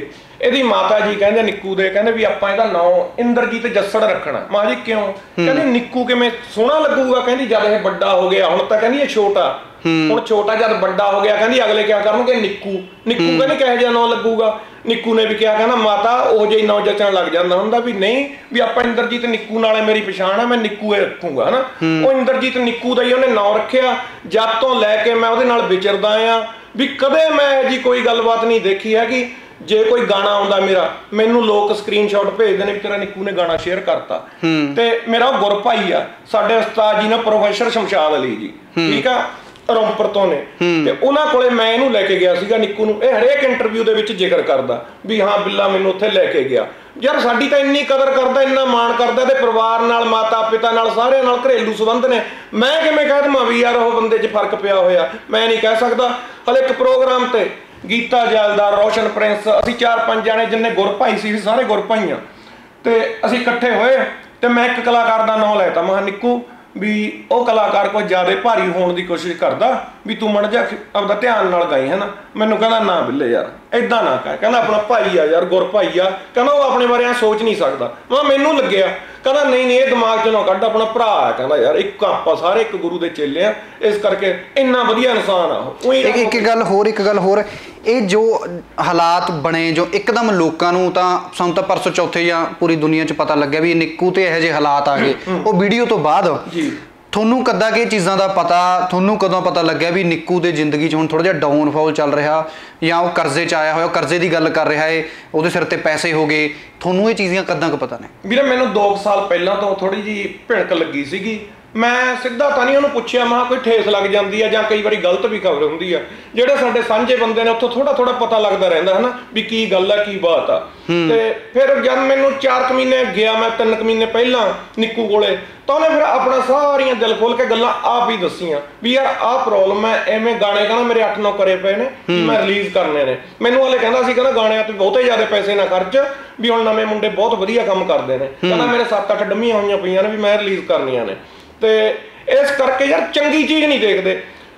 ਇਹਦੀ ਮਾਤਾ ਜੀ ਕਹਿੰਦੇ ਨਿੱਕੂ ਦੇ ਕਹਿੰਦੇ ਵੀ ਆਪਾਂ ਇਹਦਾ ਨਾਂ ਇੰਦਰਜੀਤ ਜੱਸੜ ਰੱਖਣਾ। ਮਾਂ ਜੀ ਕਿਉਂ? ਕਹਿੰਦੀ ਨਿੱਕੂ ਕਿਵੇਂ ਸੋਹਣਾ ਲੱਗੂਗਾ, ਕਹਿੰਦੀ ਜਦ ਇਹ ਵੱਡਾ ਹੋ ਗਿਆ, ਹੁਣ ਤਾਂ ਕਹਿੰਦੀ ਇਹ ਛੋਟਾ, ਹੁਣ ਛੋਟਾ ਜਦ ਵੱਡਾ ਹੋ ਗਿਆ ਕਹਿੰਦੀ ਅਗਲੇ ਕਿਆ ਕਰਨਗੇ ਨਿੱਕੂ, ਨਿੱਕੂ ਕਹਿੰਦੀ ਕਿਹੋ ਜਿਹਾ ਨਾਂ ਲੱਗੂਗਾ। ਨਿੱਕੂ ਨੇ ਵੀ ਕਿਹਾ ਕਹਿੰਦਾ ਮਾਤਾ ਉਹ ਜਿਹੀ ਨਾਂ ਜੱਚਣ ਲੱਗ ਜਾਂਦਾ ਹੁੰਦਾ ਵੀ ਨਹੀਂ ਵੀ ਆਪਾਂ ਇੰਦਰਜੀਤ ਨਿੱਕੂ ਨਾਲੇ ਮੇਰੀ ਪਛਾਣ ਆ, ਮੈਂ ਨਿੱਕੂ ਇਹ ਰੱਖੂਗਾ ਹਨਾ। ਉਹ ਇੰਦਰਜੀਤ ਨਿੱਕੂ ਦਾ ਹੀ ਉਹਨੇ ਨਾਂ ਰੱਖਿਆ। ਜਦ ਤੋਂ ਲੈ ਕੇ ਮੈਂ ਉਹਦੇ ਨਾਲ ਵਿਚਰਦਾ ਆ ਵੀ ਕਦੇ ਮੈਂ ਇਹੋ ਜਿਹੀ ਕੋਈ ਗੱਲਬਾਤ ਨਹੀਂ ਦੇਖੀ ਹੈਗੀ। ਜੇ ਕੋਈ ਗਾਣਾ ਆਉਂਦਾ ਮੇਰਾ, ਮੈਨੂੰ ਲੋਕ ਸਕਰੀਨਸ਼ਾਟ ਭੇਜਦੇ ਨੇ ਵੀ ਤੇਰਾ ਨਿੱਕੂ ਨੇ ਗਾਣਾ ਸ਼ੇਅਰ ਕਰਤਾ, ਤੇ ਮੇਰਾ ਉਹ ਗੁਰ ਭਾਈ ਆ ਸਾਡੇ ਉਸਤਾਦ ਜੀ ਨੇ ਪ੍ਰੋਫੈਸਰ ਸ਼ਮਸ਼ਾਦ ਅਲੀ ਜੀ, ਠੀਕ ਆ, ਰੌਂਪੁਰ ਤੋਂ ਨੇ, ਤੇ ਉਹਨਾਂ ਕੋਲੇ ਮੈਂ ਇਹਨੂੰ ਲੈ ਕੇ ਗਿਆ ਸੀਗਾ ਨਿੱਕੂ ਨੂੰ। ਇਹ ਹਰੇਕ ਇੰਟਰਵਿਊ ਦੇ ਵਿੱਚ ਜ਼ਿਕਰ ਕਰਦਾ ਵੀ ਹਾਂ ਬਿੱਲਾ ਮੈਨੂੰ ਉੱਥੇ ਲੈ ਕੇ ਗਿਆ। ਯਾਰ ਸਾਡੀ ਤਾਂ ਇੰਨੀ ਕਦਰ ਕਰਦਾ, ਇੰਨਾ ਮਾਣ ਕਰਦਾ, ਤੇ ਪਰਿਵਾਰ ਨਾਲ, ਮਾਤਾ ਪਿਤਾ ਨਾਲ, ਸਾਰਿਆਂ ਨਾਲ ਘਰੇਲੂ ਸੰਬੰਧ ਨੇ। ਮੈਂ ਕਿਵੇਂ ਕਹਿ ਦਵਾਂ ਵੀ ਯਾਰ ਉਹ ਬੰਦੇ 'ਚ ਫਰਕ ਪਿਆ ਹੋਇਆ? ਮੈਂ ਨਹੀਂ ਕਹਿ ਸਕਦਾ। ਹਲੇ ਇੱਕ ਪ੍ਰੋਗਰਾਮ ਤੇ ਗੀਤਾ ਜੈਲਦਾਰ, ਰੋਸ਼ਨ ਪ੍ਰਿੰਸ, ਅਸੀਂ ਚਾਰ ਪੰਜ ਜਾਣੇ ਜਿੰਨੇ ਗੁਰ ਭਾਈ ਸੀ, ਸਾਰੇ ਗੁਰ ਭਾਈਆਂ, ਤੇ ਅਸੀਂ ਇਕੱਠੇ ਹੋਏ ਤੇ ਮੈਂ ਇੱਕ ਕਲਾਕਾਰ ਦਾ ਨਾਂ ਲੈਤਾ। ਮੈਂ ਨਿੱਕੂ ਵੀ ਉਹ ਕਲਾਕਾਰ ਕੋਈ ਜ਼ਿਆਦਾ ਭਾਰੀ ਹੋਣ ਦੀ ਕੋਸ਼ਿਸ਼ ਕਰਦਾ ਵੀ ਤੂੰ ਮੜ ਜਾ ਆਪਦਾ ਧਿਆਨ ਨਾਲ ਗਾਈ ਹੈ ਨਾ। ਮੈਨੂੰ ਕਹਿੰਦਾ ਨਾ ਬਿੱਲੇ ਯਾਰ ਏਦਾਂ ਨਾ ਕਹਿ, ਕਹਿੰਦਾ ਆਪਣਾ ਭਾਈ ਆ ਯਾਰ, ਗੁਰ ਭਾਈ ਆ, ਕਹਿੰਦਾ ਉਹ ਆਪਣੇ ਬਾਰੇ ਐਂ ਸੋਚ ਨਹੀਂ ਸਕਦਾ। ਮੈਂ ਮੈਨੂੰ ਲੱਗਿਆ, ਕਹਿੰਦਾ ਨਹੀਂ ਨਹੀਂ ਇਹ ਦਿਮਾਗ 'ਚ ਨਾ ਕੱਢ, ਆਪਣਾ ਭਰਾ ਆ, ਕਹਿੰਦਾ ਯਾਰ ਇੱਕ ਆਪਾਂ ਸਾਰੇ ਇੱਕ ਗੁਰੂ ਦੇ ਚੇਲੇ ਆ, ਇਸ ਕਰਕੇ ਇੰਨਾ ਵਧੀਆ ਇਨਸਾਨ ਆ ਉਹ। ਇੱਕ ਗੱਲ ਹੋਰ ਇੱਕ ਗੱਲ ਹੋਰ ਇਹ ਜੋ ਹਾਲਾਤ ਬਣੇ, ਜੋ ਇੱਕਦਮ ਲੋਕਾਂ ਨੂੰ ਤਾਂ ਸਾਨੂੰ ਤਾਂ ਪਰਸੋਂ ਚੌਥੇ ਜਾਂ ਪੂਰੀ ਦੁਨੀਆ 'ਚ ਪਤਾ ਲੱਗਿਆ ਵੀ ਨਿੱਕੂ ਤੇ ਇਹੋ ਜਿਹੇ ਹਾਲਾਤ ਆ ਗਏ, ਉਹ ਵੀਡੀਓ ਤੋਂ ਬਾਅਦ ਤੁਹਾਨੂੰ ਕਦਾਂ ਕਿ ਚੀਜ਼ਾਂ ਦਾ ਪਤਾ, ਤੁਹਾਨੂੰ ਕਦੋਂ ਪਤਾ ਲੱਗਿਆ ਵੀ ਨਿੱਕੂ ਦੇ ਜ਼ਿੰਦਗੀ 'ਚ ਹੁਣ ਥੋੜ੍ਹਾ ਜਿਹਾ ਡਾਊਨਫਾਲ ਚੱਲ ਰਿਹਾ, ਜਾਂ ਉਹ ਕਰਜ਼ੇ 'ਚ ਆਇਆ ਹੋਇਆ, ਕਰਜ਼ੇ ਦੀ ਗੱਲ ਕਰ ਰਿਹਾ ਹੈ, ਉਹਦੇ ਸਿਰ ਤੇ ਪੈਸੇ ਹੋ ਗਏ, ਤੁਹਾਨੂੰ ਇਹ ਚੀਜ਼ਾਂ ਕਦਾਂ ਕੁ ਪਤਾ ਨੇ? ਵੀਰੇ ਮੈਨੂੰ ਦੋ ਸਾਲ ਪਹਿਲਾਂ ਤੋਂ ਥੋੜੀ ਜਿਹੀ ਭਿਣਕ ਲੱਗੀ ਸੀਗੀ। ਮੈਂ ਸਿੱਧਾ ਤਾਂ ਨਹੀਂ ਉਹਨੂੰ ਪੁੱਛਿਆ, ਮੈਂ ਕੋਈ ਠੇਸ ਲੱਗ ਜਾਂਦੀ ਆ ਜਾਂ ਕਈ ਵਾਰੀ ਗਲਤ ਵੀ ਖਬਰ ਹੁੰਦੀ ਆ, ਜਿਹੜੇ ਸਾਡੇ ਸਾਂਝੇ ਬੰਦੇ ਨੇ ਉੱਥੋਂ ਥੋੜਾ ਥੋੜਾ ਪਤਾ ਲੱਗਦਾ ਰਹਿੰਦਾ ਹਨਾ ਵੀ ਕੀ ਗੱਲ ਆ ਕੀ ਬਾਤ ਆ। ਤੇ ਫਿਰ ਜਦ ਮੈਨੂੰ ਚਾਰ ਕੁ ਮਹੀਨੇ ਗਿਆ, ਮੈਂ ਤਿੰਨ ਕੁ ਮਹੀਨੇ ਪਹਿਲਾਂ ਨਿੱਕੂ ਕੋਲੇ, ਤਾਂ ਉਹਨੇ ਫਿਰ ਆਪਣਾ ਸਾਰੀਆਂ ਦਿਲ ਖੋਲ ਕੇ ਗੱਲਾਂ ਆਪ ਹੀ ਦੱਸੀਆਂ ਵੀ ਯਾਰ ਆਹ ਪ੍ਰੋਬਲਮ ਹੈ, ਐਵੇਂ ਗਾਣੇ ਕਹਿੰਦਾ ਮੇਰੇ ਅੱਠ ਨੌ ਕਰੇ ਪਏ ਨੇ, ਮੈਂ ਰਿਲੀਜ਼ ਕਰਨੇ ਨੇ। ਮੈਨੂੰ ਹਲੇ ਕਹਿੰਦਾ ਸੀ, ਕਹਿੰਦਾ ਗਾਣਿਆਂ ਤੇ ਬਹੁਤੇ ਜ਼ਿਆਦਾ ਪੈਸੇ ਨਾ ਖਰਚ, ਵੀ ਹੁਣ ਨਵੇਂ ਮੁੰਡੇ ਬਹੁਤ ਵਧੀਆ ਕੰਮ ਕਰਦੇ ਨੇ, ਕਹਿੰਦਾ ਮੇਰੇ ਸੱਤ ਅੱਠ ਡੰਮੀਆਂ ਹੋਈਆਂ ਪਈਆਂ ਨੇ ਵੀ ਮੈਂ ਰਿਲੀਜ਼ ਕਰਨੀਆਂ ਨੇ। ਤੇ ਇਸ ਕਰਕੇ ਯਾਰ ਚੰਗੀ ਚੀਜ਼ ਨਹੀਂ ਦੇਖਦੇ।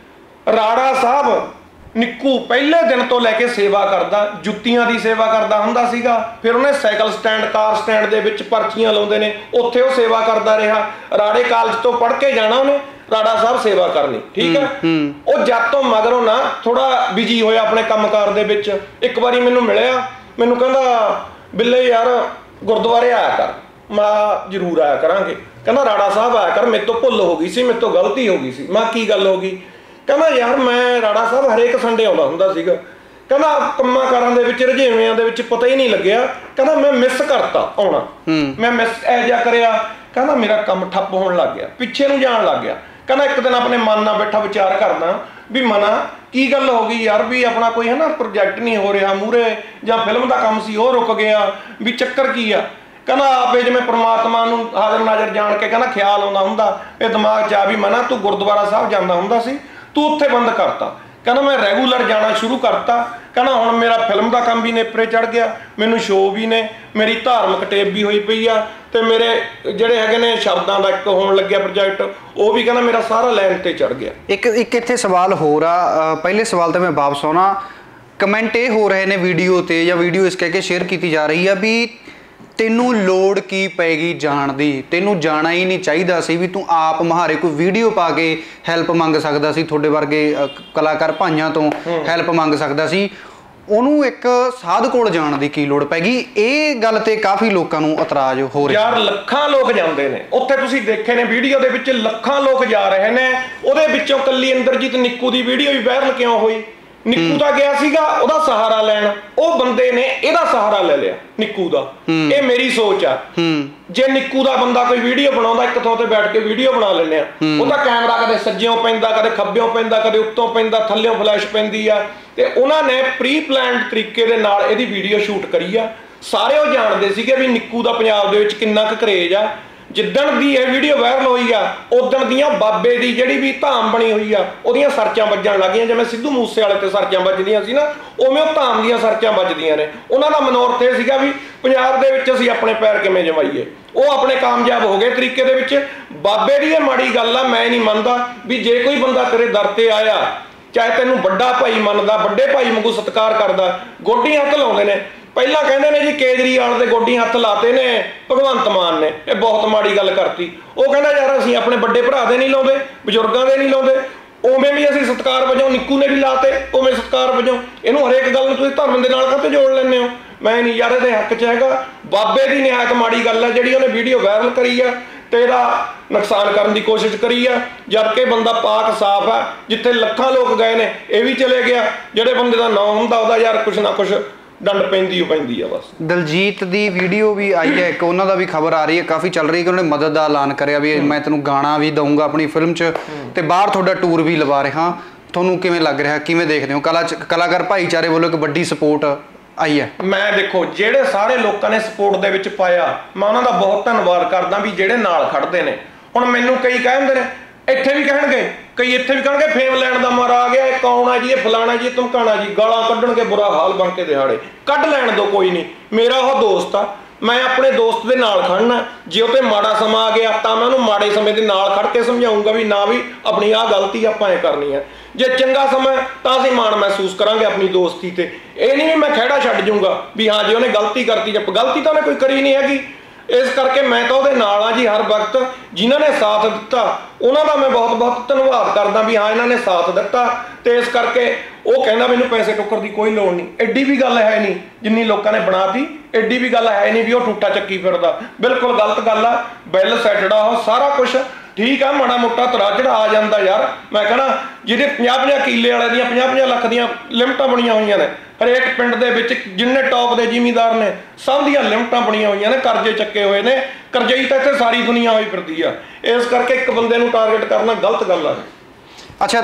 ਰਾੜਾ ਸਾਹਿਬ ਨਿੱਕੂ ਪਹਿਲੇ ਦਿਨ ਤੋਂ ਲੈ ਕੇ ਸੇਵਾ ਕਰਦਾ, ਜੁੱਤੀਆਂ ਦੀ ਸੇਵਾ ਕਰਦਾ ਹੁੰਦਾ ਸੀਗਾ, ਫਿਰ ਉਹਨੇ ਸਾਈਕਲ ਸਟੈਂਡ, ਕਾਰ ਸਟੈਂਡ ਦੇ ਵਿੱਚ ਪਰਚੀਆਂ ਲਾਉਂਦੇ ਨੇ, ਉੱਥੇ ਉਹ ਸੇਵਾ ਕਰਦਾ ਰਿਹਾ। ਰਾੜੇ ਕਾਲਜ ਤੋਂ ਪੜ੍ਹ ਕੇ ਜਾਣਾ ਉਹਨੇ, ਰਾੜਾ ਸਾਹਿਬ ਸੇਵਾ ਕਰਨੀ, ਠੀਕ ਆ। ਉਹ ਜਦ ਤੋਂ ਮਗਰੋਂ ਨਾ ਥੋੜਾ ਬਿਜੀ ਹੋਇਆ ਆਪਣੇ ਕੰਮਕਾਰ ਦੇ ਵਿੱਚ। ਇੱਕ ਵਾਰੀ ਮੈਨੂੰ ਮਿਲਿਆ, ਮੈਨੂੰ ਕਹਿੰਦਾ ਬਿੱਲੇ ਯਾਰ ਗੁਰਦੁਆਰੇ ਆਇਆ ਕਰ। ਮੈਂ ਜ਼ਰੂਰ ਆਇਆ ਕਰਾਂਗੇ। ਕਹਿੰਦਾ ਰਾੜਾ ਸਾਹਿਬ ਆਇਆ ਕਰ, ਮੇਰੇ ਤੋਂ ਭੁੱਲ ਹੋ ਗਈ ਸੀ, ਮੇਰੇ ਤੋਂ ਗਲਤੀ ਹੋ ਗਈ ਸੀ। ਮੈਂ ਕੀ ਗੱਲ ਹੋ ਗਈ? ਕਹਿੰਦਾ ਯਾਰ ਮੈਂ ਰਾੜਾ ਸਾਹਿਬ ਹਰੇਕ ਸੰਡੇ ਆਉਂਦਾ ਹੁੰਦਾ ਸੀਗਾ, ਕਹਿੰਦਾ ਕੰਮਾਂ ਕਾਰਾਂ ਦੇ ਵਿੱਚ, ਰੁਝੇਵਿਆਂ ਦੇ ਵਿੱਚ ਪਤਾ ਹੀ ਨਹੀਂ ਲੱਗਿਆ, ਕਹਿੰਦਾ ਮੈਂ ਮਿਸ ਕਰਤਾ ਆਉਣਾ, ਮੈਂ ਮਿਸ ਇਹ ਜਿਹਾ ਕਰਿਆ, ਕਹਿੰਦਾ ਮੇਰਾ ਕੰਮ ਠੱਪ ਹੋਣ ਲੱਗ ਗਿਆ, ਪਿੱਛੇ ਨੂੰ ਜਾਣ ਲੱਗ ਗਿਆ। ਕਹਿੰਦਾ ਇੱਕ ਦਿਨ ਆਪਣੇ ਮਨ ਨਾਲ ਬੈਠਾ ਵਿਚਾਰ ਕਰਦਾ ਵੀ ਮਨਾ ਕੀ ਗੱਲ ਹੋ ਗਈ ਯਾਰ, ਵੀ ਆਪਣਾ ਕੋਈ ਹੈ ਨਾ ਪ੍ਰੋਜੈਕਟ ਨਹੀਂ ਹੋ ਰਿਹਾ ਮੂਹਰੇ, ਜਾਂ ਫਿਲਮ ਦਾ ਕੰਮ ਸੀ ਉਹ ਰੁਕ ਗਿਆ, ਵੀ ਚੱਕਰ ਕੀ ਆ। ਕਹਿੰਦਾ ਆਪੇ ਜਿਵੇਂ ਪ੍ਰਮਾਤਮਾ ਨੂੰ ਹਾਜ਼ਰ ਨਾਜ਼ਰ ਜਾਣ ਕੇ ਕਹਿੰਦਾ ਖਿਆਲ ਆਉਂਦਾ ਹੁੰਦਾ, ਇਹ ਦਿਮਾਗ 'ਚ ਆ ਵੀ ਮਨਾ ਤੂੰ ਗੁਰਦੁਆਰਾ ਸਾਹਿਬ ਜਾਂਦਾ ਹੁੰਦਾ ਸੀ, ਤੂੰ ਉੱਥੇ ਬੰਦ ਕਰਤਾ। ਕਹਿੰਦਾ ਮੈਂ ਰੈਗੂਲਰ ਜਾਣਾ ਸ਼ੁਰੂ ਕਰਤਾ। ਕਹਿੰਦਾ ਹੁਣ ਮੇਰਾ ਫਿਲਮ ਦਾ ਕੰਮ ਵੀ ਨੇਪਰੇ ਚੜ ਗਿਆ, ਮੈਨੂੰ ਸ਼ੋਅ ਵੀ ਨੇ, ਮੇਰੀ ਧਾਰਮਿਕ ਟੇਪ ਵੀ ਹੋਈ ਪਈ ਆ, ਤੇ ਮੇਰੇ ਜਿਹੜੇ ਹੈਗੇ ਨੇ ਸ਼ਬਦਾਂ ਦਾ ਇੱਕ ਹੋਣ ਲੱਗਿਆ ਪ੍ਰੋਜੈਕਟ, ਉਹ ਵੀ ਕਹਿੰਦਾ ਮੇਰਾ ਸਾਰਾ ਲਾਈਨ ਤੇ ਚੜ ਗਿਆ। ਇੱਕ ਇੱਕ ਇੱਥੇ ਸਵਾਲ ਹੋਰ ਆ, ਪਹਿਲੇ ਸਵਾਲ ਤੇ ਮੈਂ ਵਾਪਸ ਆਉਣਾ। ਕਮੈਂਟ ਇਹ ਹੋ ਰਹੇ ਨੇ ਵੀਡੀਓ ਤੇ, ਜਾਂ ਵੀਡੀਓ ਇਸ ਕਹਿ ਕੇ ਸ਼ੇਅਰ ਕੀਤੀ ਜਾ ਰਹੀ ਆ ਵੀ ਤੈਨੂੰ ਲੋੜ ਕੀ ਪੈਗੀ ਜਾਣ ਦੀ, ਤੈਨੂੰ ਜਾਣਾ ਹੀ ਨਹੀਂ ਚਾਹੀਦਾ ਸੀ, ਵੀ ਤੂੰ ਆਪ ਮਹਾਰੇ ਕੋਈ ਵੀਡੀਓ ਪਾ ਕੇ ਹੈਲਪ ਮੰਗ ਸਕਦਾ ਸੀ, ਤੁਹਾਡੇ ਵਰਗੇ ਕਲਾਕਾਰ ਭਾਈਆਂ ਤੋਂ ਹੈਲਪ ਮੰਗ ਸਕਦਾ ਸੀ, ਉਹਨੂੰ ਇੱਕ ਸਾਧ ਕੋਲ ਜਾਣ ਦੀ ਕੀ ਲੋੜ ਪੈ ਗਈ? ਇਹ ਗੱਲ ਤੇ ਕਾਫੀ ਲੋਕਾਂ ਨੂੰ ਇਤਰਾਜ਼ ਹੋ ਰਿਹਾ। ਯਾਰ ਲੱਖਾਂ ਲੋਕ ਜਾਂਦੇ ਨੇ ਉੱਥੇ, ਤੁਸੀਂ ਦੇਖੇ ਨੇ ਵੀਡੀਓ ਦੇ ਵਿੱਚ ਲੱਖਾਂ ਲੋਕ ਜਾ ਰਹੇ ਨੇ, ਉਹਦੇ ਵਿੱਚੋਂ ਕੱਲੀ ਇੰਦਰਜੀਤ ਨਿੱਕੂ ਦੀ ਵੀਡੀਓ ਵੀ ਵਾਇਰਲ ਕਿਉਂ ਹੋਈ? ਨਿੱਕੂ ਦਾ ਗਿਆ ਸੀਗਾ ਉਹਦਾ ਸਹਾਰਾ ਲੈਣ, ਉਹ ਬੰਦੇ ਨੇ ਇਹਦਾ ਸਹਾਰਾ ਲੈ ਲਿਆ ਨਿੱਕੂ ਦਾ। ਇਹ ਮੇਰੀ ਸੋਚ ਆ। ਜੇ ਨਿੱਕੂ ਦਾ ਬੰਦਾ ਕੋਈ ਵੀਡੀਓ ਬਣਾਉਂਦਾ, ਇੱਕ ਥਾਂ ਤੇ ਬੈਠ ਕੇ ਵੀਡੀਓ ਬਣਾ ਲੈਂਦੇ ਆ, ਉਹਦਾ ਕੈਮਰਾ ਕਦੇ ਸੱਜਿਓਂ ਪੈਂਦਾ, ਕਦੇ ਖੱਬਿਓਂ ਪੈਂਦਾ, ਕਦੇ ਉੱਤੋਂ ਪੈਂਦਾ, ਥੱਲਿਓਂ ਫਲੈਸ਼ ਪੈਂਦੀ ਆ, ਤੇ ਉਹਨਾਂ ਨੇ ਪ੍ਰੀ ਪਲਾਨਡ ਤਰੀਕੇ ਦੇ ਨਾਲ ਇਹਦੀ ਵੀਡੀਓ ਸ਼ੂਟ ਕਰੀ ਆ। ਸਾਰੇ ਉਹ ਜਾਣਦੇ ਸੀਗੇ ਵੀ ਨਿੱਕੂ ਦਾ ਪੰਜਾਬ ਦੇ ਵਿੱਚ ਕਿੰਨਾ ਕੁ ਕਰੇਜ ਆ। ਜਿੱਦਣ ਦੀ ਇਹ ਵੀਡੀਓ ਵਾਇਰਲ ਹੋਈ ਆ, ਉਦਣ ਦੀਆਂ ਬਾਬੇ ਦੀ ਜਿਹੜੀ ਵੀ ਧਾਮ ਬਣੀ ਹੋਈ ਆ, ਉਹਦੀਆਂ ਸਰਚਾਂ ਵੱਜਣ ਲੱਗੀਆਂ। ਜਿਵੇਂ ਸਿੱਧੂ ਮੂਸੇ ਵਾਲੇ ਤੇ ਸਰਚਾਂ ਵੱਜਦੀਆਂ ਸੀ ਨਾ, ਉਵੇਂ ਉਹ ਧਾਮ ਦੀਆਂ ਸਰਚਾਂ ਵੱਜਦੀਆਂ ਨੇ। ਉਹਨਾਂ ਦਾ ਮਨੋਰਥ ਇਹ ਸੀਗਾ ਵੀ ਪੰਜਾਬ ਦੇ ਵਿੱਚ ਅਸੀਂ ਆਪਣੇ ਪੈਰ ਕਿਵੇਂ ਜਮਾਈਏ। ਉਹ ਆਪਣੇ ਕਾਮਯਾਬ ਹੋ ਗਏ ਤਰੀਕੇ ਦੇ ਵਿੱਚ। ਬਾਬੇ ਦੀ ਇਹ ਮਾੜੀ ਗੱਲ ਆ, ਮੈਂ ਨਹੀਂ ਮੰਨਦਾ ਵੀ ਜੇ ਕੋਈ ਬੰਦਾ ਤੇਰੇ ਦਰ ਤੇ ਆਇਆ, ਚਾਹੇ ਤੈਨੂੰ ਵੱਡਾ ਭਾਈ ਮੰਨਦਾ, ਵੱਡੇ ਭਾਈ ਵਾਂਗੂ ਸਤਿਕਾਰ ਕਰਦਾ, ਗੋਡੀ ਹੱਥ ਲਾਉਂਦੇ ਨੇ, ਪਹਿਲਾਂ ਕਹਿੰਦੇ ਨੇ ਜੀ ਕੇਜਰੀਵਾਲ ਦੇ ਗੋਡੀ ਹੱਥ ਲਾਤੇ ਨੇ ਭਗਵੰਤ ਮਾਨ ਨੇ, ਇਹ ਬਹੁਤ ਮਾੜੀ ਗੱਲ ਕਰਤੀ। ਉਹ ਕਹਿੰਦਾ ਯਾਰ ਅਸੀਂ ਆਪਣੇ ਵੱਡੇ ਭਰਾ ਦੇ ਨਹੀਂ ਲਾਉਂਦੇ, ਬਜ਼ੁਰਗਾਂ ਦੇ ਨਹੀਂ ਲਾਉਂਦੇ, ਉਵੇਂ ਵੀ ਅਸੀਂ ਸਤਿਕਾਰ ਵਜੋਂ ਨਿੱਕੂ ਨੇ ਵੀ ਲਾਤੇ, ਉਵੇਂ ਸਤਿਕਾਰ ਵਜੋਂ ਇਹਨੂੰ ਹਰੇਕ ਗੱਲ ਨੂੰ ਤੁਸੀਂ ਧਰਮ ਦੇ ਨਾਲ ਕਾਹਤੇ ਜੋੜ ਲੈਂਦੇ ਹੋ? ਮੈਂ ਨਹੀਂ ਯਾਰ ਇਹਦੇ ਹੱਕ 'ਚ ਹੈਗਾ। ਬਾਬੇ ਦੀ ਨਿਹਾਇਤ ਮਾੜੀ ਗੱਲ ਹੈ ਜਿਹੜੀ ਉਹਨੇ ਵੀਡੀਓ ਵਾਇਰਲ ਕਰੀ ਆ ਤੇ ਇਹਦਾ ਨੁਕਸਾਨ ਕਰਨ ਦੀ ਕੋਸ਼ਿਸ਼ ਕਰੀ ਆ, ਜਦਕਿ ਬੰਦਾ ਪਾਕ ਸਾਫ਼ ਆ। ਜਿੱਥੇ ਲੱਖਾਂ ਲੋਕ ਗਏ ਨੇ ਇਹ ਵੀ ਚਲੇ ਗਿਆ, ਜਿਹੜੇ ਬੰਦੇ ਦਾ ਨਾਂ ਹੁੰਦਾ ਉਹਦਾ ਯਾਰ ਕੁਛ ਨਾ ਕੁਛ ਡੰਡ ਪੈਂਦੀ ਓ ਪੈਂਦੀ ਆ ਬਸ। ਦਲਜੀਤ ਦੀ ਵੀਡੀਓ ਵੀ ਆਈ ਹੈ ਇੱਕ, ਉਹਨਾਂ ਦਾ ਵੀ ਖਬਰ ਆ ਰਹੀ ਹੈ ਕਾਫੀ ਚੱਲ ਰਹੀ ਹੈ ਕਿ ਉਹਨੇ ਮਦਦ ਦਾ ਐਲਾਨ ਕਰਿਆ ਵੀ ਮੈਂ ਤੈਨੂੰ ਗਾਣਾ ਵੀ ਦਊਂਗਾ ਆਪਣੀ ਫਿਲਮ 'ਚ ਤੇ ਬਾਹਰ ਤੁਹਾਡਾ ਟੂਰ ਵੀ ਲਵਾ ਰਿਹਾ। ਤੁਹਾਨੂੰ ਕਿਵੇਂ ਲੱਗ ਰਿਹਾ, ਕਿਵੇਂ ਦੇਖਦੇ ਹੋ? ਕਲਾ ਕਲਾਕਾਰ ਭਾਈਚਾਰੇ ਵੱਲੋਂ ਇੱਕ ਵੱਡੀ ਸਪੋਰਟ ਆਈ ਹੈ। ਮੈਂ ਦੇਖੋ ਜਿਹੜੇ ਸਾਰੇ ਲੋਕਾਂ ਨੇ ਸਪੋਰਟ ਦੇ ਵਿੱਚ ਪਾਇਆ, ਮੈਂ ਉਹਨਾਂ ਦਾ ਬਹੁਤ ਧੰਨਵਾਦ ਕਰਦਾ ਵੀ ਜਿਹੜੇ ਨਾਲ ਖੜਦੇ ਨੇ। ਹੁਣ ਮੈਨੂੰ ਕਈ ਕਹਿੰਦੇ ਨੇ, ਇੱਥੇ ਵੀ ਕਹਿਣਗੇ, ਕਈ ਇੱਥੇ ਵੀ ਕਹਿਣਗੇ ਫੇਮ ਲੈਣ ਦਾ ਮਾਰਾ ਆ ਗਿਆ, ਇਹ ਕੌਣ ਆ ਜੀ, ਇਹ ਫਲਾਣਾ ਜੀ, ਧਮਕਾਣਾ ਜੀ, ਗਾਲਾਂ ਕੱਢਣਗੇ ਬੁਰਾ ਹਾਲ ਬਣ ਕੇ ਦਿਹਾੜੇ। ਕੱਢ ਲੈਣ ਦੋ, ਕੋਈ ਨਹੀਂ, ਮੇਰਾ ਉਹ ਦੋਸਤ ਆ, ਮੈਂ ਆਪਣੇ ਦੋਸਤ ਦੇ ਨਾਲ ਖੜਨਾ। ਜੇ ਉਹ ਤੇ ਮਾੜਾ ਸਮਾਂ ਆ ਗਿਆ ਤਾਂ ਮੈਂ ਉਹਨੂੰ ਮਾੜੇ ਸਮੇਂ ਦੇ ਨਾਲ ਖੜ ਕੇ ਸਮਝਾਊਂਗਾ ਵੀ ਨਾ ਵੀ ਆਪਣੀ ਆਹ ਗਲਤੀ ਆਪਾਂ ਇਹ ਕਰਨੀ ਹੈ। ਜੇ ਚੰਗਾ ਸਮਾਂ ਤਾਂ ਅਸੀਂ ਮਾਣ ਮਹਿਸੂਸ ਕਰਾਂਗੇ ਆਪਣੀ ਦੋਸਤੀ ਤੇ। ਇਹ ਨਹੀਂ ਵੀ ਮੈਂ ਖਹਿੜਾ ਛੱਡ ਜੂੰਗਾ ਵੀ ਹਾਂ ਜੇ ਉਹਨੇ ਗਲਤੀ ਕਰਤੀ, ਜਾਂ ਗਲਤੀ ਤਾਂ ਉਹਨੇ ਕੋਈ ਕਰੀ ਨਹੀਂ ਹੈਗੀ। ਇਸ ਕਰਕੇ ਮੈਂ ਤਾਂ ਉਹਦੇ ਨਾਲ ਆ ਜੀ ਹਰ ਵਕਤ। ਜਿਨ੍ਹਾਂ ਨੇ ਸਾਥ ਦਿੱਤਾ ਉਹਨਾਂ ਦਾ ਮੈਂ ਬਹੁਤ ਬਹੁਤ ਧੰਨਵਾਦ ਕਰਦਾ ਵੀ ਹਾਂ ਇਹਨਾਂ ਨੇ ਸਾਥ ਦਿੱਤਾ। ਤੇ ਇਸ ਕਰਕੇ ਉਹ ਕਹਿੰਦਾ ਮੈਨੂੰ ਪੈਸੇ ਟੁੱਕਰ ਦੀ ਕੋਈ ਲੋੜ ਨਹੀਂ। ਐਡੀ ਵੀ ਗੱਲ ਹੈ ਨਹੀਂ ਜਿੰਨੀ ਲੋਕਾਂ ਨੇ ਬਣਾਤੀ, ਐਡੀ ਵੀ ਗੱਲ ਹੈ ਨਹੀਂ ਵੀ ਉਹ ਠੂਠਾ ਚੱਕੀ ਫਿਰਦਾ। ਬਿਲਕੁਲ ਗਲਤ ਗੱਲ ਆ। ਬਿੱਲ ਸੈਟੜਾ ਉਹ ਸਾਰਾ ਕੁਛ ਠੀਕ ਆ, ਮਾੜਾ ਮੋਟਾ ਤਰਾ ਚੜਾ ਆ ਜਾਂਦਾ ਯਾਰ। ਮੈਂ ਕਹਿੰਦਾ ਜਿਹਦੇ ਪੰਜਾਹ ਪੰਜਾਹ ਕਿੱਲੇ ਵਾਲੇ ਦੀਆਂ ਪੰਜਾਹ ਪੰਜਾਹ ਲੱਖ ਦੀਆਂ ਲਿਮਟਾਂ ਬਣੀਆਂ ਹੋਈਆਂ ਨੇ, ਹਰੇਕ ਪਿੰਡ ਦੇ ਵਿੱਚ ਜਿੰਨੇ ਟੌਪ ਦੇ ਜ਼ਿਮੀਂਦਾਰ ਨੇ ਸਭ ਦੀਆਂ ਲਿਮਟਾਂ ਬਣੀਆਂ ਹੋਈਆਂ ਨੇ, ਕਰਜ਼ੇ ਚੱਕੇ ਹੋਏ ਨੇ। ਕਰਜ਼ਈ ਤਾਂ ਇੱਥੇ ਸਾਰੀ ਦੁਨੀਆ ਹੋਈ ਫਿਰਦੀ ਆ। ਇਸ ਕਰਕੇ ਇੱਕ ਬੰਦੇ ਨੂੰ ਟਾਰਗੇਟ ਕਰਨਾ ਗਲਤ ਗੱਲ ਆ। ਅੱਛਾ,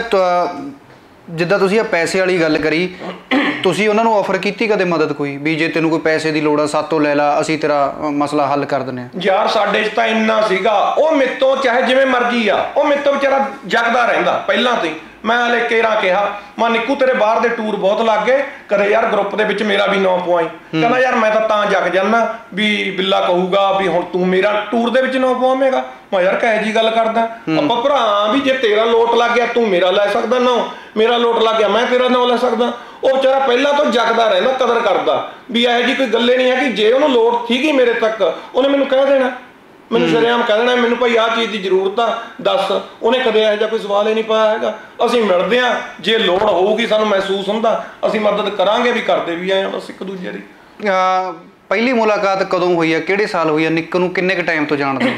ਜਿੱਦਾਂ ਤੁਸੀਂ ਆ ਪੈਸੇ ਵਾਲੀ ਗੱਲ ਕਰੀ, ਤੁਸੀਂ ਉਹਨਾਂ ਨੂੰ ਆਫਰ ਕੀਤੀ ਕਦੇ ਮਦਦ ਕੋਈ ਵੀ ਜੇ ਤੈਨੂੰ ਕੋਈ ਪੈਸੇ ਦੀ ਲੋੜ ਆ ਸਾਤੋਂ ਲੈ ਲਾ, ਅਸੀਂ ਤੇਰਾ ਮਸਲਾ ਹੱਲ ਕਰ ਦਿੰਦੇ ਹਾਂ? ਯਾਰ ਸਾਡੇ 'ਚ ਤਾਂ ਇੰਨਾ ਸੀਗਾ, ਉਹ ਮੇਤੋਂ ਚਾਹੇ ਜਿਵੇਂ ਮਰਜ਼ੀ ਆ, ਉਹ ਮੇਤੋਂ ਵਿਚਾਰਾ ਜਗਦਾ ਰਹਿੰਦਾ ਪਹਿਲਾਂ ਤੋਂ ਹੀ। ਮੈਂ ਹਲੇ ਕੇਰਾ ਕਿਹਾ, ਮੈਂ ਨਿੱਕੂ ਤੇਰੇ ਬਾਹਰ ਦੇ ਟੂਰ ਬਹੁਤ ਲੱਗ ਗਏ, ਕਦੇ ਯਾਰ ਗਰੁੱਪ ਦੇ ਵਿੱਚ ਮੇਰਾ ਵੀ ਨਾਂ ਪਵਾਈ। ਕਹਿੰਦਾ ਯਾਰ ਮੈਂ ਤਾਂ ਤਾਂ ਜਗ ਜਾਨਾ ਵੀ ਬਿੱਲਾ ਕਹੂਗਾ ਵੀ ਹੁਣ ਤੂੰ ਮੇਰਾ ਟੂਰ ਦੇ ਵਿੱਚ ਨਾਂ ਪਵਾਵੇਂਗਾ। ਮੈਂ ਯਾਰ ਕਹੇ ਜੀ ਗੱਲ ਕਰਦਾ, ਆਪਾਂ ਭਰਾ ਵੀ ਜੇ ਤੇਰਾ ਲੋਟ ਲੱਗ ਗਿਆ ਤੂੰ ਮੇਰਾ ਲੈ ਸਕਦਾ ਨਾਂ, ਮੇਰਾ ਲੋਟ ਲੱਗ ਗਿਆ ਮੈਂ ਤੇਰਾ ਨਾਂ ਲੈ ਸਕਦਾ। ਉਹ ਵਿਚਾਰਾ ਪਹਿਲਾਂ ਤੋਂ ਜਗਦਾ ਰਹਿੰਦਾ, ਕਦਰ ਕਰਦਾ ਵੀ ਇਹੋ ਜਿਹੀ ਕੋਈ ਗੱਲੇ ਨਹੀਂ ਹੈਗੀ। ਜੇ ਉਹਨੂੰ ਲੋੜ ਸੀਗੀ ਮੇਰੇ ਤੱਕ ਉਹਨੇ ਮੈਨੂੰ ਕਹਿ ਦੇਣਾ, ਮੈਨੂੰ ਸ਼ਰੇਆਮ ਕਹਿ ਦੇਣਾ ਮੈਨੂੰ ਭਾਈ ਆਹ ਚੀਜ਼ ਦੀ ਜ਼ਰੂਰਤ ਆ ਦੱਸ। ਉਹਨੇ ਕਦੇ ਇਹੋ ਜਿਹਾ ਕੋਈ ਸਵਾਲ ਹੀ ਨਹੀਂ ਪਾਇਆ ਹੈਗਾ। ਅਸੀਂ ਮਿਲਦੇ ਹਾਂ, ਜੇ ਲੋੜ ਹੋਊਗੀ ਸਾਨੂੰ ਮਹਿਸੂਸ ਹੁੰਦਾ ਅਸੀਂ ਮਦਦ ਕਰਾਂਗੇ ਵੀ, ਕਰਦੇ ਵੀ ਆਏ ਹਾਂ ਬਸ ਇੱਕ ਦੂਜੇ ਦੀ। ਪਹਿਲੀ ਮੁਲਾਕਾਤ ਕਦੋਂ ਹੋਈ ਹੈ, ਕਿਹੜੇ ਸਾਲ ਹੋਈ ਹੈ? ਨਿੱਕ ਨੂੰ ਕਿੰਨੇ ਕੁ ਟਾਈਮ ਤੋਂ ਜਾਣਦੇ ਹੋ?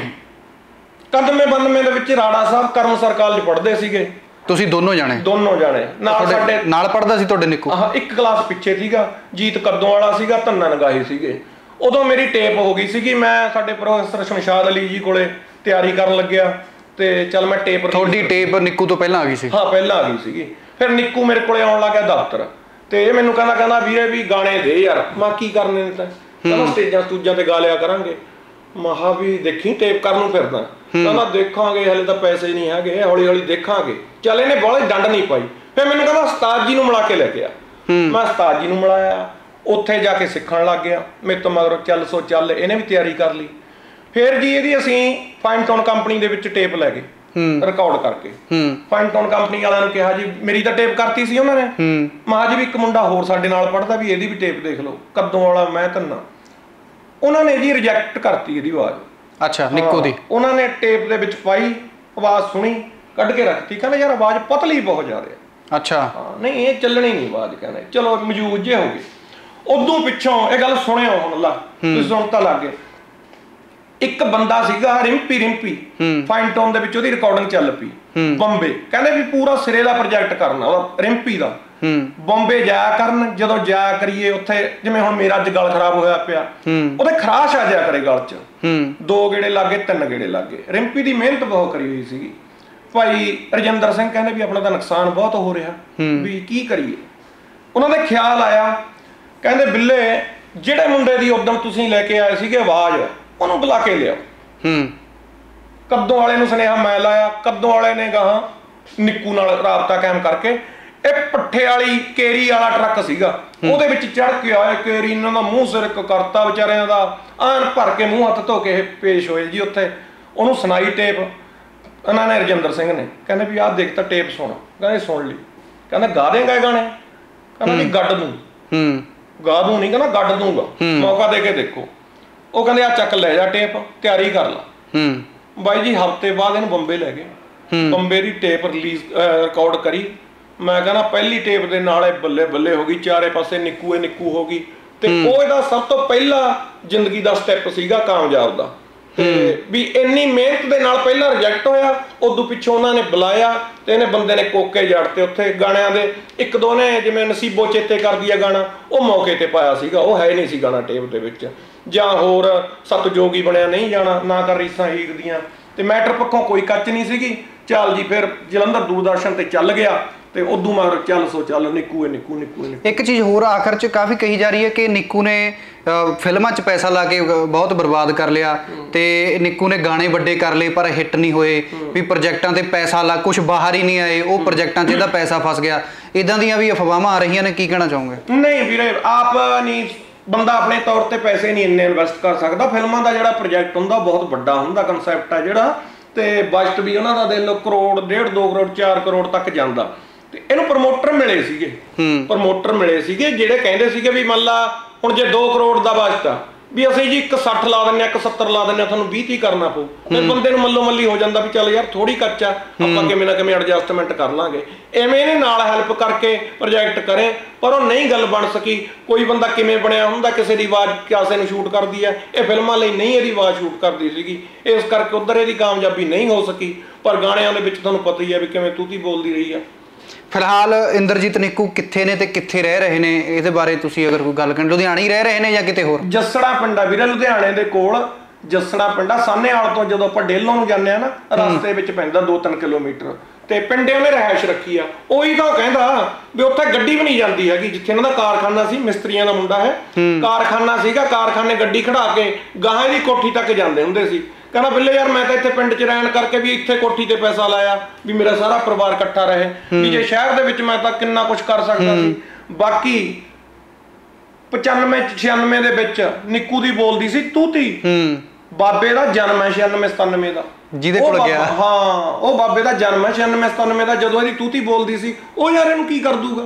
ਕਦਮੇ ਬੰਦਮੇ ਦੇ ਵਿੱਚ ਰਾੜਾ ਸਾਹਿਬ ਕਰਮਸਰ ਕਾਲਜ ਪੜ੍ਹਦੇ ਸੀਗੇ। ਤੁਸੀਂ ਦੋਨੋਂ ਜਾਣੇ? ਦੋਨੋਂ ਜਾਣੇ ਨਾਲ ਸਾਡੇ ਨਾਲ ਪੜ੍ਹਦਾ ਸੀ ਤੁਹਾਡੇ ਨਿੱਕੂ? ਹਾਂ, ਇੱਕ ਕਲਾਸ ਪਿੱਛੇ ਸੀਗਾ। ਜੀਤ ਕੱਦੋਂ ਵਾਲਾ ਸੀਗਾ, ਧੰਨਾ ਨਗਾਹੀ ਸੀਗੇ। ਉਦੋਂ ਮੇਰੀ ਟੇਪ ਹੋ ਗਈ ਸੀਗੀ, ਮੈਂ ਸਾਡੇ ਪ੍ਰੋਫੈਸਰ ਸ਼ਮਸ਼ਾਦ ਅਲੀ ਜੀ ਕੋਲੇ ਤਿਆਰੀ ਕਰਨ ਲੱਗਿਆ ਤੇ ਚੱਲ ਮੈਂ ਟੇਪ। ਤੁਹਾਡੀ ਟੇਪ ਨਿੱਕੂ ਤੋਂ ਪਹਿਲਾਂ ਆ ਗਈ ਸੀ? ਹਾਂ ਪਹਿਲਾਂ ਆ ਗਈ ਸੀਗੀ। ਫਿਰ ਨਿੱਕੂ ਮੇਰੇ ਕੋਲੇ ਆਉਣ ਲੱਗ ਗਿਆ ਦਫ਼ਤਰ ਤੇ ਇਹ ਮੈਨੂੰ ਕਹਿੰਦਾ ਕਹਿੰਦਾ ਵੀਰੇ ਵੀ ਗਾਣੇ ਦੇ ਯਾਰ। ਮੈਂ ਕੀ ਕਰਨੇ ਨੇ ਤਾਂ ਕਹਿੰਦਾ ਸਟੇਜਾਂ ਸਟੂਜਾਂ ਤੇ ਗਾ ਲਿਆ ਕਰਾਂਗੇ। ਮਹਾ ਵੀ ਦੇਖੀ ਟੇਪ ਕਰਨ ਨੂੰ ਫਿਰਦਾ। ਕਹਿੰਦਾ ਦੇਖਾਂਗੇ ਹਲੇ ਤਾਂ ਪੈਸੇ ਨਹੀਂ ਹੈਗੇ, ਹੌਲੀ ਹੌਲੀ ਦੇਖਾਂਗੇ। ਚੱਲ ਇਹਨੇ ਬਾਹਲੀ ਡੰਡ ਨਹੀਂ ਪਾਈ। ਫਿਰ ਮੈਨੂੰ ਕਹਿੰਦਾ ਉਸਤਾਦ ਜੀ ਨੂੰ ਮਿਲਾ ਕੇ ਲੈ ਕੇ ਆ। ਮੈਂ ਉਸਤਾਦ ਜੀ ਨੂੰ ਮਿਲਾਇਆ, ਉੱਥੇ ਜਾ ਕੇ ਸਿੱਖਣ ਲੱਗ ਗਿਆ। ਮੇਰੇ ਤੋਂ ਮਗਰੋਂ ਚੱਲ ਸੋ ਚੱਲ ਇਹਨੇ ਵੀ ਤਿਆਰੀ ਕਰ ਲਈ। ਫਿਰ ਜੀ ਇਹਦੀ ਅਸੀਂ ਫਾਈਨ ਟਾਊਨ ਕੰਪਨੀ ਦੇ ਵਿੱਚ ਟੇਪ ਲੈ ਗਏ ਰਿਕਾਰਡ ਕਰਕੇ। ਫਾਈਨ ਟਾਊਨ ਕੰਪਨੀ ਵਾਲਿਆਂ ਨੂੰ ਕਿਹਾ ਜੀ, ਮੇਰੀ ਤਾਂ ਟੇਪ ਕਰਤੀ ਸੀ ਉਹਨਾਂ ਨੇ। ਮਹਾ ਜੀ ਵੀ ਇੱਕ ਮੁੰਡਾ ਹੋਰ ਸਾਡੇ ਨਾਲ ਪੜ੍ਹਦਾ ਵੀ ਇਹਦੀ ਵੀ ਟੇਪ ਦੇਖ ਲਓ। ਕੱਦੋਂ ਵਾਲਾ ਮੈਂ ਧੰਨਾ। ਉਹਨਾਂ ਨੇ ਜੀ ਰਿਜੈਕਟ ਕਰਤੀ ਇਹਦੀ ਆਵਾਜ਼। ਅੱਛਾ, ਨਿੱਕੂ ਦੀ? ਉਹਨਾਂ ਨੇ ਟੇਪ ਦੇ ਵਿੱਚ ਪਾਈ, ਆਵਾਜ਼ ਸੁਣੀ, ਕੱਢ ਕੇ ਰੱਖਤੀ। ਕਹਿੰਦਾ ਯਾਰ ਆਵਾਜ਼ ਪਤਲੀ ਬਹੁਤ ਜ਼ਿਆਦਾ। ਅੱਛਾ, ਹਾਂ ਨਹੀਂ ਇਹ ਚੱਲਣੀ ਨਹੀਂ ਆਵਾਜ਼। ਕਹਿੰਦੇ ਚਲੋ ਮੌਜੂਦ ਜੇ ਹੋ ਗਏ। ਉਦੋਂ ਪਿੱਛੋਂ ਇਹ ਗੱਲ ਸੁਣਿਓ ਹੁਣ ਲਾ, ਤੁਸੀਂ ਸੁਣ ਤਾਂ ਲੱਗ ਗਏ। ਇੱਕ ਬੰਦਾ ਸੀਗਾ ਰਿੰਪੀ ਰਿੰਪੀ ਫਾਈਨ ਟਾਊਨ ਦੇ ਵਿੱਚ ਉਹਦੀ ਰਿਕਾਰਡਿੰਗ ਚੱਲ ਪਈ ਬੰਬੇ। ਕਹਿੰਦੇ ਵੀ ਪੂਰਾ ਸਿਰੇ ਦਾ ਪ੍ਰੋਜੈਕਟ ਕਰਨਾ ਉਹਦਾ ਰਿੰਪੀ ਦਾ। ਬੰਬੇ ਜਾਇਆ ਕਰਨ, ਜਦੋਂ ਜਾਇਆ ਕਰੀਏ ਉੱਥੇ ਜਿਵੇਂ ਹੁਣ ਮੇਰਾ ਅੱਜ ਗਲ ਖਰਾਬ ਹੋਇਆ ਪਿਆ, ਉਹਦੇ ਖਰਾਸ਼ ਆ ਜਾਇਆ ਕਰੇ ਗਲ 'ਚ। ਦੋ ਗੇੜੇ ਲੱਗੇ, ਤਿੰਨ ਗੇੜੇ ਲੱਗੇ। ਰਿੰਪੀ ਦੀ ਮਿਹਨਤ ਬਹੁਤ ਕਰੀ ਹੋਈ ਸੀਗੀ। ਭਾਈ ਰਜਿੰਦਰ ਸਿੰਘ ਕਹਿੰਦੇ ਵੀ ਆਪਣਾ ਤਾਂ ਨੁਕਸਾਨ ਬਹੁਤ ਹੋ ਰਿਹਾ, ਵੀ ਕੀ ਕਰੀਏ। ਉਹਨਾਂ ਦੇ ਖਿਆਲ ਆਇਆ, ਕਹਿੰਦੇ ਬਿੱਲੇ ਜਿਹੜੇ ਮੁੰਡੇ ਦੀ ਉਦਮ ਤੁਸੀਂ ਲੈ ਕੇ ਆਏ ਸੀਗੇ ਆਵਾਜ਼, ਉਹਨੂੰ ਬੁਲਾ ਕੇ ਲਿਆਓ। ਕੱਦੋਂ ਵਾਲੇ ਨੂੰ ਸੁਨੇਹਾ ਮੈਂ ਲਾਇਆ, ਕੱਦੋਂ ਵਾਲੇ ਨੇ ਗਾਹਾਂ ਨਿੱਕੂ ਨਾਲ ਰਾਬਤਾ ਕਾਇਮ ਕਰਕੇ ਇਹ ਪੱਠੇ ਵਾਲੀ ਕੇਰੀ ਵਾਲਾ ਟਰੱਕ ਸੀਗਾ, ਉਹਦੇ ਵਿੱਚ ਚੜ ਕੇ ਆਏ। ਕੇਰੀ ਇਹਨਾਂ ਦਾ ਮੂੰਹ ਸਿਰ ਇੱਕ ਕਰਤਾ ਵਿਚਾਰਿਆਂ ਦਾ, ਆਣ ਭਰ ਕੇ ਮੂੰਹ ਹੱਥ ਧੋ ਕੇ ਪੇਸ਼ ਹੋਏ ਜੀ ਉੱਥੇ। ਉਹਨੂੰ ਸੁਣਾਈ ਟੇਪ ਇਹਨਾਂ ਨੇ, ਰਜਿੰਦਰ ਸਿੰਘ ਨੇ। ਕਹਿੰਦੇ ਵੀ ਆਹ ਦੇਖ ਤਾਂ ਟੇਪ ਸੁਣ। ਕਹਿੰਦੇ ਸੁਣ ਲਈ। ਕਹਿੰਦਾ ਗਾ ਦੇਂਗਾ ਇਹ ਗਾਣੇ? ਕਹਿੰਦਾ ਵੀ ਗੱਡ ਨੂੰ ਗਾ ਦੂੰ ਨਹੀਂ ਕਹਿੰਦਾ ਗੱਡ ਦੂੰਗਾ, ਮੌਕਾ ਦੇ ਕੇ ਦੇਖੋ। ਉਹ ਕਹਿੰਦੇ ਆ ਚੱਕ ਲੈ ਜਾ ਟੇਪ, ਤਿਆਰੀ ਕਰ ਲਾ। ਬਾਈ ਜੀ ਹਫ਼ਤੇ ਬਾਅਦ ਇਹਨੂੰ ਬੰਬੇ ਲੈ ਗਏ, ਬੰਬੇ ਦੀ ਟੇਪ ਰਿਲੀਜ਼ ਰਿਕਾਰਡ ਕਰੀ। ਮੈਂ ਕਹਿੰਦਾ ਪਹਿਲੀ ਟੇਪ ਦੇ ਨਾਲ ਇਹ ਬੱਲੇ ਬੱਲੇ ਹੋ ਗਈ, ਚਾਰੇ ਪਾਸੇ ਨਿੱਕੂ ਏ ਨਿੱਕੂ ਹੋ ਗਈ। ਤੇ ਉਹ ਇਹਦਾ ਸਭ ਤੋਂ ਪਹਿਲਾ ਜ਼ਿੰਦਗੀ ਦਾ ਸਟੈਪ ਸੀਗਾ ਕਾਮਯਾਬ ਦਾ। ਤੇ ਵੀ ਇੰਨੀ ਮਿਹਨਤ ਦੇ ਨਾਲ ਪਹਿਲਾਂ ਰਿਜੈਕਟ ਹੋਇਆ, ਉਦੋਂ ਪਿੱਛੋਂ ਉਹਨਾਂ ਨੇ ਬੁਲਾਇਆ ਤੇ ਇਹਨੇ ਬੰਦੇ ਨੇ ਕੋਕੇ ਜੜਤੇ ਉੱਥੇ ਗਾਣਿਆਂ ਦੇ। ਇੱਕ ਦੋ ਨੇ ਜਿਵੇਂ ਨਸੀਬੋ ਚੇਤੇ ਕਰਦੀ ਆ ਗਾਣਾ, ਉਹ ਮੌਕੇ ਤੇ ਪਾਇਆ ਸੀਗਾ, ਉਹ ਹੈ ਨਹੀਂ ਸੀ ਗਾਣਾ ਟੇਪ ਦੇ ਵਿੱਚ। ਜਾਂ ਹੋਰ ਸਤਜੋਗੀ ਬਣਿਆ ਨਹੀਂ ਜਾਣਾ, ਨਾ ਕਰ ਰੀਸਾਂ ਹੀਕ ਦੀਆਂ। ਤੇ ਮੈਟਰ ਪੱਖੋਂ ਕੋਈ ਕੱਚ ਨਹੀਂ ਸੀਗੀ। ਚੱਲ ਜੀ ਫਿਰ ਜਲੰਧਰ ਦੂਰਦਰਸ਼ਨ ਤੇ ਚੱਲ ਗਿਆ ਤੇ ਉਦੋਂ ਮਗਰ ਚੱਲ ਸੋ ਚੱਲ ਨਿੱਕੂ ਏ ਨਿੱਕੂ ਨਿੱਕੂ ਨਿੱਕੂ। ਇੱਕ ਚੀਜ਼ ਹੋਰ ਆਖਰ 'ਚ ਕਾਫੀ ਕਹੀ ਜਾ ਰਹੀ ਹੈ ਕਿ ਨਿੱਕੂ ਨੇ ਫਿਲਮਾਂ 'ਚ ਪੈਸਾ ਲਾ ਕੇ ਬਹੁਤ ਬਰਬਾਦ ਕਰ ਲਿਆ ਤੇ ਨਿੱਕੂ ਨੇ ਗਾਣੇ ਵੱਡੇ ਕਰ ਲਏ ਪਰ ਹਿੱਟ ਨਹੀਂ ਹੋਏ, ਵੀ ਪ੍ਰੋਜੈਕਟਾਂ ਤੇ ਪੈਸਾ ਲਾ ਕੁਝ ਬਾਹਰ ਹੀ ਨਹੀਂ ਆਏ, ਉਹ ਪ੍ਰੋਜੈਕਟਾਂ 'ਚ ਇਹਦਾ ਪੈਸਾ ਫਸ ਗਿਆ। ਇਦਾਂ ਦੀਆਂ ਵੀ ਅਫਵਾਹਾਂ ਆ ਰਹੀਆਂ ਨੇ, ਕੀ ਕਹਿਣਾ ਚਾਹੋਗੇ? ਨਹੀਂ ਵੀਰੇ, ਆਪ ਨਹੀਂ ਬੰਦਾ ਆਪਣੇ ਤੌਰ ਤੇ ਪੈਸੇ ਨਹੀਂ ਇੰਨੇ ਇਨਵੈਸਟ ਕਰ ਸਕਦਾ। ਫਿਲਮਾਂ ਦਾ ਜਿਹੜਾ ਪ੍ਰੋਜੈਕਟ ਹੁੰਦਾ ਬਹੁਤ ਵੱਡਾ ਹੁੰਦਾ, ਕਨਸੈਪਟ ਆ ਜਿਹੜਾ, ਤੇ ਬਜਟ ਵੀ ਉਹਨਾਂ ਦਾ ਦੇ ਲੋ ਕਰੋੜ, ਡੇਢ ਦੋ ਕਰੋੜ, ਚਾਰ ਕਰੋੜ ਤੱਕ ਜਾਂਦਾ। ਤੇ ਇਹਨੂੰ ਪ੍ਰਮੋਟਰ ਮਿਲੇ ਸੀਗੇ, ਪ੍ਰਮੋਟਰ ਮਿਲੇ ਸੀਗੇ ਜਿਹੜੇ ਕਹਿੰਦੇ ਸੀਗੇ ਵੀ ਮੰਨ ਲਾ ਹੁਣ ਜੇ ਦੋ ਕਰੋੜ ਦਾ ਬਜਟ ਆ, ਵੀ ਅਸੀਂ ਜੀ ਇੱਕ ਸੱਠ ਲਾ ਦਿੰਦੇ ਆ, ਇੱਕ ਸੱਤਰ ਲਾ ਦਿੰਦੇ ਆ, ਤੁਹਾਨੂੰ ਵੀਹ ਤੀਹ ਕਰਨਾ ਪਊ। ਤੇ ਬੰਦੇ ਨੂੰ ਮੱਲੋ ਮੱਲੀ ਹੋ ਜਾਂਦਾ ਵੀ ਚੱਲ ਯਾਰ ਥੋੜੀ ਕੱਚਾ, ਆਪਾਂ ਕਿਵੇਂ ਨਾ ਕਿਵੇਂ ਐਡਜਸਟਮੈਂਟ ਕਰ ਲਾਂਗੇ। ਐਵੇਂ ਇਹਨੇ ਨਾਲ ਹੈਲਪ ਕਰਕੇ ਪ੍ਰੋਜੈਕਟ ਕਰੇ, ਪਰ ਉਹ ਨਹੀਂ ਗੱਲ ਬਣ ਸਕੀ। ਕੋਈ ਬੰਦਾ ਕਿਵੇਂ ਬਣਿਆ ਹੁੰਦਾ, ਕਿਸੇ ਦੀ ਆਵਾਜ਼ ਕਿਸੇ ਨੂੰ ਸ਼ੂਟ ਕਰਦੀ ਹੈ, ਇਹ ਫਿਲਮਾਂ ਲਈ ਨਹੀਂ ਇਹਦੀ ਆਵਾਜ਼ ਸ਼ੂਟ ਕਰਦੀ ਸੀਗੀ, ਇਸ ਕਰਕੇ ਉੱਧਰ ਇਹਦੀ ਕਾਮਯਾਬੀ ਨਹੀਂ ਹੋ ਸਕੀ। ਪਰ ਗਾਣਿਆਂ ਦੇ ਵਿੱਚ ਤੁਹਾਨੂੰ ਪਤਾ ਹੀ ਹੈ ਵੀ ਕਿਵੇਂ ਤੂਤੀ ਬੋਲਦੀ ਰਹੀ ਆ। ਫਿਲਹਾਲ ਇੰਦਰਜੀਤ ਨਿੱਕੂ ਕਿੱਥੇ ਨੇ ਤੇ ਕਿੱਥੇ ਰਹਿ ਰਹੇ ਨੇ, ਇਹਦੇ ਬਾਰੇ ਤੁਸੀਂ ਅਗਰ ਕੋਈ ਗੱਲ ਕਰੇ? ਲੁਧਿਆਣੇ ਹੀ ਰਹਿ ਰਹੇ ਨੇ ਜਾਂ ਕਿਤੇ ਹੋਰ? ਜੱਸੜਾ ਪਿੰਡਾ ਵੀਰੇ, ਲੁਧਿਆਣੇ ਦੇ ਕੋਲ ਜੱਸੜਾ ਪਿੰਡਾ। ਸਾਹਨੇਵਾਲ ਤੋਂ ਜਦੋਂ ਆਪਾਂ ਡੇਲੋਂ ਨੂੰ ਜਾਂਦੇ ਆ ਨਾ, ਰਸਤੇ ਵਿੱਚ ਪੈਂਦਾ ਦੋ ਤਿੰਨ ਕਿਲੋਮੀਟਰ, ਤੇ ਪਿੰਡੇ ਉਹਨੇ ਰਹਿائش ਰੱਖੀ ਆ। ਉਹੀ ਤਾਂ ਕਹਿੰਦਾ ਵੀ ਉੱਥੇ ਗੱਡੀ ਵੀ ਨਹੀਂ ਜਾਂਦੀ ਹੈਗੀ, ਜਿੱਥੇ ਇਹਨਾਂ ਦਾ ਕਾਰਖਾਨਾ ਸੀ, ਮਿਸਤਰੀਆਂ ਦਾ ਮੁੰਡਾ ਹੈ, ਕਾਰਖਾਨਾ ਸੀਗਾ, ਕਾਰਖਾਨੇ ਗੱਡੀ ਖੜਾ ਕੇ ਗਾਹਾਂ ਦੀ ਕੋਠੀ ਤੱਕ ਜਾਂਦੇ ਹੁੰਦੇ ਸੀ। ਕਹਿੰਦਾ ਬਿੱਲੇ ਯਾਰ ਮੈਂ ਤਾਂ ਇੱਥੇ ਪਿੰਡ 'ਚ ਰਹਿਣ ਕਰਕੇ ਵੀ ਇੱਥੇ ਕੋਠੀ ਤੇ ਪੈਸਾ ਲਾਇਆ ਵੀ ਮੇਰਾ ਸਾਰਾ ਪਰਿਵਾਰ ਇਕੱਠਾ ਰਹੇ, ਵੀ ਜੇ ਸ਼ਹਿਰ ਦੇ ਵਿੱਚ ਮੈਂ ਤਾਂ ਕਿੰਨਾ ਕੁਝ ਕਰ ਸਕਦਾ ਸੀ। ਬਾਕੀ ਪਚਾਨਵੇਂ ਛਿਆਨਵੇਂ ਦੇ ਵਿੱਚ ਨਿੱਕੂ ਦੀ ਬੋਲਦੀ ਸੀ ਤੂਤੀ। ਬਾਬੇ ਦਾ ਜਨਮ ਹੈ ਛਿਆਨਵੇਂ ਸਤਾਨਵੇਂ ਦਾ, ਜਿਹਦੇ ਕੋਲ ਗਿਆ। ਹਾਂ, ਉਹ ਬਾਬੇ ਦਾ ਜਨਮ ਹੈ ਛਿਆਨਵੇਂ ਸਤਾਨਵੇਂ ਦਾ। ਜਦੋਂ ਇਹਦੀ ਤੂਤੀ ਬੋਲਦੀ ਸੀ, ਉਹ ਯਾਰ ਇਹਨੂੰ ਕੀ ਕਰ ਦੂਗਾ।